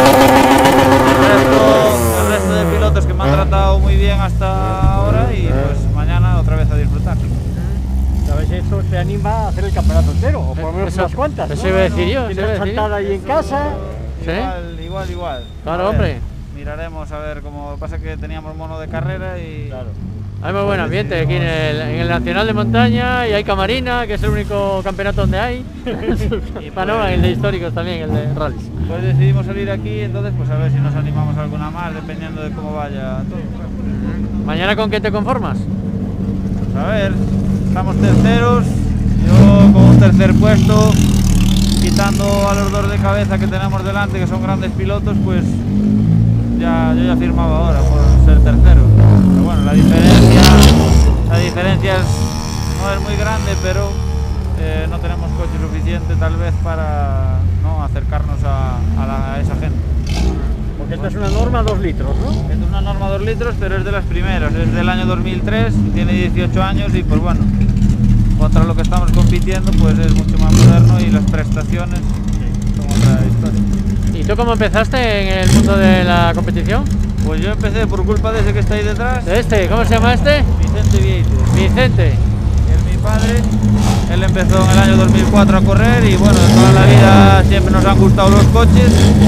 el resto, el resto de pilotos que me han tratado muy bien hasta ahora, y pues mañana otra vez a disfrutar. ¿Sabes? Eso te anima a hacer el campeonato entero, o por lo menos Eso- unas cuantas. eso ¿no? iba a decir yo, eso Tienes iba a decir yo. saltada ahí en casa. ¿Sí? Igual, igual, igual. Claro, A ver, hombre. Miraremos a ver cómo pasa, que teníamos mono de carrera y... Claro. Hay muy buen ambiente aquí en el, en el Nacional de Montaña, y hay Camarina, que es el único campeonato donde hay. Y bueno, el de históricos también, el de rallies. Pues decidimos salir aquí, entonces pues a ver si nos animamos a alguna más, dependiendo de cómo vaya todo. ¿Mañana con qué te conformas? Pues a ver, estamos terceros, yo con un tercer puesto, quitando a los dos de cabeza que tenemos delante, que son grandes pilotos, pues ya, yo ya firmaba ahora por ser tercero. Pero bueno, la diferencia, la diferencia es, no es muy grande, pero eh, no tenemos coche suficiente tal vez para no acercarnos a, a, la- a esa gente. Porque esta es una norma dos litros, ¿no? Esta es una norma dos litros, pero es de las primeras, es del año dos mil tres, tiene dieciocho años y pues bueno, contra lo que estamos compitiendo pues es mucho más moderno y las prestaciones son otra historia. ¿Y tú cómo empezaste en el mundo de la competición? Pues yo empecé por culpa de ese que está ahí detrás. ¿De este? ¿Cómo se llama este? Vicente Vieites. Vicente. Es mi padre. Él empezó en el año dos mil cuatro a correr y bueno, de toda la vida siempre nos han gustado los coches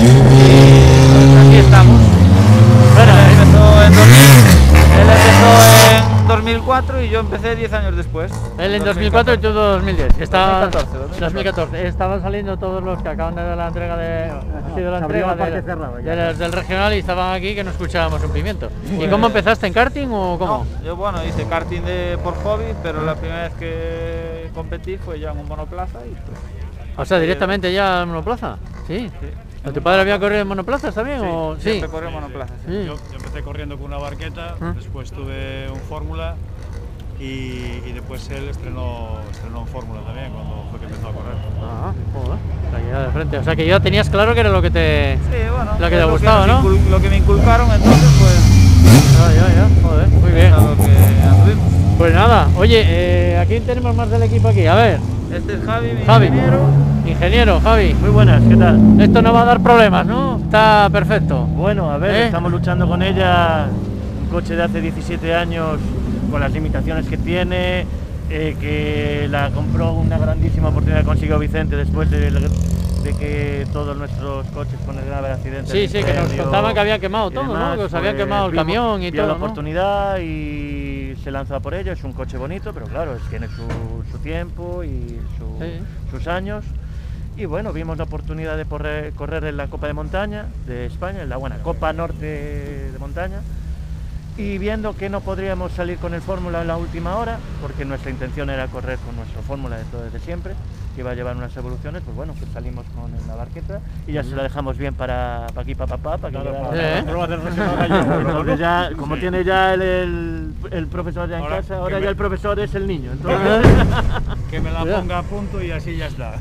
y pues aquí estamos. Él empezó en dos mil, él empezó en dos mil cuatro y yo empecé diez años después. Él en dos mil cuatro y tú en dos mil diez. Está, dos mil catorce, dos mil catorce. Estaban saliendo todos los que acaban de dar la entrega de, ha sido la Se abrió entrega el parque del- cerrado ya. de los del regional, y estaban aquí que no escuchábamos un pimiento. ¿Y cómo empezaste, en karting o cómo? No, yo bueno, hice karting de, por hobby, pero la primera vez que competí fue ya en un monoplaza y pues... O sea, directamente ya en monoplaza. Sí. Sí. ¿Tu padre había corrido en monoplazas también? Sí, o? siempre corrí en monoplaza, sí. Sí. Yo, yo empecé corriendo con una barqueta, Ah. después tuve un Fórmula y, y después él estrenó, estrenó en Fórmula también cuando fue que empezó a correr. Ah, joder. O sea, que ya de frente. O sea, que ya tenías claro que era lo que te, Sí, bueno, lo que es te lo gustaba, que nos ¿no? incul- lo que me inculcaron, entonces pues... Ya, ya, ya. Joder, muy bien. a lo que anduvimos. Pues nada, oye, eh, aquí tenemos más del equipo aquí. A ver, Este es Javi, mi Javi. ingeniero. Ingeniero, Javi. Muy buenas, ¿qué tal? Esto no va a dar problemas, ¿no? Está perfecto. Bueno, a ver, ¿Eh? estamos luchando con ella, un coche de hace diecisiete años, con las limitaciones que tiene, eh, que la compró una grandísima oportunidad que consiguió Vicente después de, de que todos nuestros coches con el grave accidente. Sí, de sí, que nos incendio contaban que había quemado y todo, ¿no? demás, Que os habían pues, quemado el vimos- camión y vio todo, la ¿no? oportunidad y se lanza por ello. Es un coche bonito, pero claro, es- tiene su, su tiempo y su- Sí. sus años. Y bueno, vimos la oportunidad de correr, correr en la Copa de Montaña de España, en la buena Copa Norte de Montaña, y viendo que no podríamos salir con el Fórmula en la última hora, porque nuestra intención era correr con nuestro Fórmula de todo desde siempre, que iba a llevar unas evoluciones, pues bueno, pues salimos con la barqueta y ya se la dejamos bien para, para aquí, para papá, para que Claro, quede- para- para hacer gallego, ¿no? Porque ya, como Sí. tiene ya el, el, el profesor ya en Ahora, casa, ahora que ya me- el profesor es el niño. Entonces, Que me la Ya. ponga a punto y así ya está.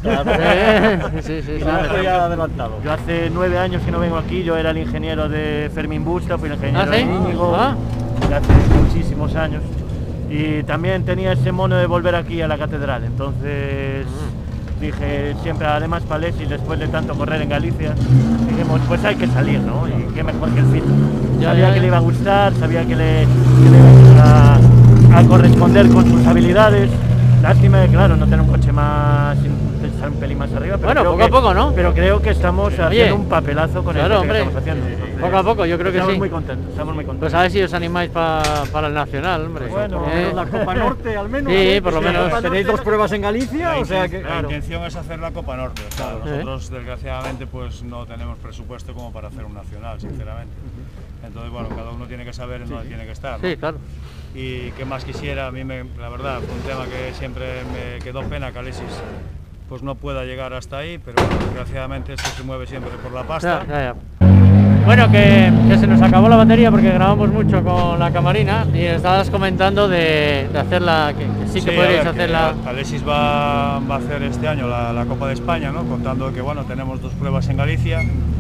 Sí, sí, sí, sí. ya adelantado. Yo hace nueve años que no vengo aquí, yo era el ingeniero de Fermín Busta, fui el ingeniero ¿Ah, sí? de Íñigo, Ah. de hace muchísimos años. Y también tenía ese mono de volver aquí a la catedral, entonces dije, siempre además para Alexis, después de tanto correr en Galicia, dijimos, pues hay que salir, ¿no? Y qué mejor que el fin. Ya, Sabía ya, que ya. le iba a gustar, sabía que le, que le iba a, a corresponder con sus habilidades. Lástima que, claro, no tener un coche más, estar un pelín más arriba. Pero Bueno, creo poco a que- poco, ¿no? Pero creo que estamos Oye, haciendo un papelazo con claro, el coche hombre. que estamos haciendo. Entonces, Poco a poco, yo creo que estamos sí. muy contentos, estamos muy contentos. Pues a ver si os animáis pa- para el Nacional, hombre. Bueno, por lo Eh, menos la Copa Norte, al menos. Sí, ¿eh? por lo Sí, menos. Tenéis dos pruebas en Galicia, La, o sea inten- que. la intención es hacer la Copa Norte. O sea, Claro. nosotros desgraciadamente pues no tenemos presupuesto como para hacer un nacional, sinceramente. Entonces bueno, cada uno tiene que saber en dónde tiene que estar, ¿no? Sí, claro. Y qué más quisiera, a mí me, la verdad fue un tema que siempre me quedó pena que Alexis pues no pueda llegar hasta ahí, pero bueno, desgraciadamente esto se mueve siempre por la pasta. Ya, ya, ya. Bueno, que, que se nos acabó la batería porque grabamos mucho con la camarina y estabas comentando de, de hacerla, que, que sí que a podríais ver, que hacerla. Alexis va, va a hacer este año la, la Copa de España, ¿no? Contando que bueno, tenemos dos pruebas en Galicia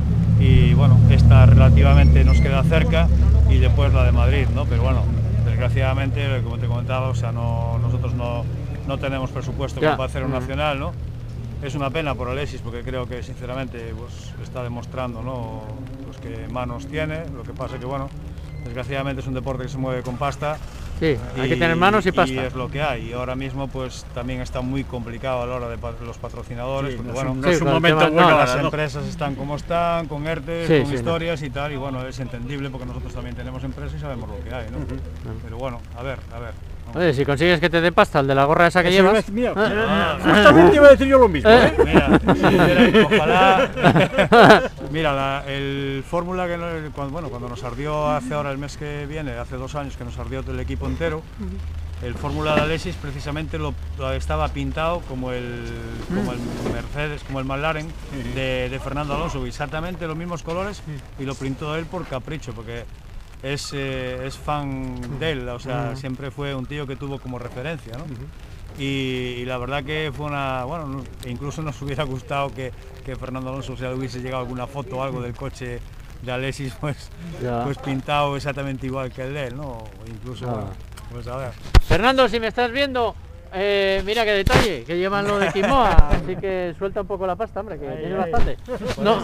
y bueno, esta relativamente nos queda cerca y después la de Madrid, ¿no? Pero bueno, desgraciadamente, como te comentaba, o sea, no, nosotros no, no tenemos presupuesto Ya. como para hacer un Ujú. nacional, ¿no? Es una pena por Alexis porque creo que sinceramente pues, está demostrando, ¿no? Pues que manos tiene, lo que pasa que bueno, desgraciadamente es un deporte que se mueve con pasta. Sí, hay que tener manos y pasta. Y es lo que hay. Y ahora mismo pues también está muy complicado a la hora de pa- los patrocinadores, Sí, porque no es bueno, un- no es un con el momento tema- bueno, no, las nada, ¿no? empresas están como están, con ERTES, Sí, con sí, no. historias y tal, y bueno, es entendible porque nosotros también tenemos empresas y sabemos lo que hay, ¿no? Pero bueno, a ver, a ver. vamos. Oye, si consigues que te dé pasta el de la gorra esa que Eso iba a llevas. decir- mira, Ah. justamente iba a decir yo lo mismo, ¿Eh? ¿eh? Mira, sinceramente, ojalá. Mira, la- el fórmula que no- cuando, bueno, cuando nos ardió hace ahora el mes que viene, hace dos años que nos ardió el equipo entero, el fórmula de Alexis precisamente lo, lo estaba pintado como el, como el Mercedes, como el McLaren de, de Fernando Alonso, exactamente los mismos colores y lo pintó él por capricho, porque es, eh, es fan de él, o sea, Ujú. siempre fue un tío que tuvo como referencia, ¿no? Y, y la verdad que fue una, bueno, no- incluso nos hubiera gustado que, que Fernando Alonso, o sea, le hubiese llegado alguna foto o algo del coche de Alexis, pues, Ya. pues pintado exactamente igual que el de él, ¿no? O incluso, Ah. bueno, pues a ver. Fernando, si me estás viendo, eh, mira qué detalle, que llevan lo de Quimoa, así que suelta un poco la pasta, hombre, que tiene bastante. No.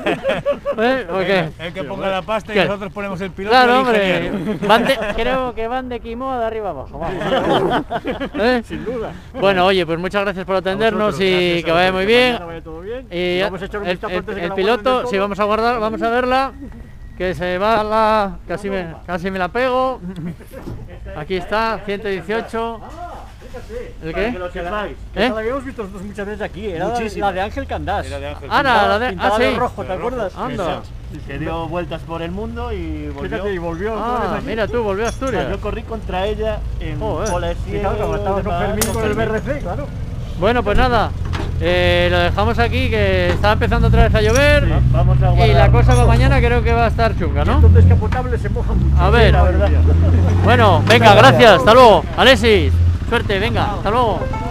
¿Eh? ¿O qué? El que ponga la pasta y ¿Qué? nosotros ponemos el piloto. Claro, y el hombre, ingeniero. van de- creo que van de Quimoa de arriba abajo, vamos. ¿Eh? Sin duda. Bueno, oye, pues muchas gracias por atendernos vosotros, y gracias a que vaya vosotros, muy que bien. mañana vaya todo bien. Y Vamos a echar un el, vistazo el- antes de que el la guarden piloto, del sí, todo. vamos a guardar, vamos a verla, que se va la, casi me, casi me la pego. Aquí está, ciento dieciocho. ¿El Para que qué? lo sepáis. ¿Eh? Esa la habíamos visto nosotros muchas veces aquí, era la- Muchísimo. la de Ángel Candás. Era de Ángel Ah, la- la de- Pintada ah, de sí. rojo, ¿te De rojo. acuerdas? Anda. Que dio vueltas por el mundo y volvió. Fíjate, y volvió. Ah, mira tú, volvió a O sea, Asturias. yo corrí contra ella en Joder. cola Y claro, como estaba con Fermín con el B R C, claro. Bueno, pues nada, eh, lo dejamos aquí, que está empezando otra vez a llover Vamos a y la guardar. cosa para mañana creo que va a estar chunga, ¿no? Estos descapotables se mojan mucho. A ver, la verdad. bueno, venga, gracias, hasta luego. Alexis, suerte, venga, hasta luego.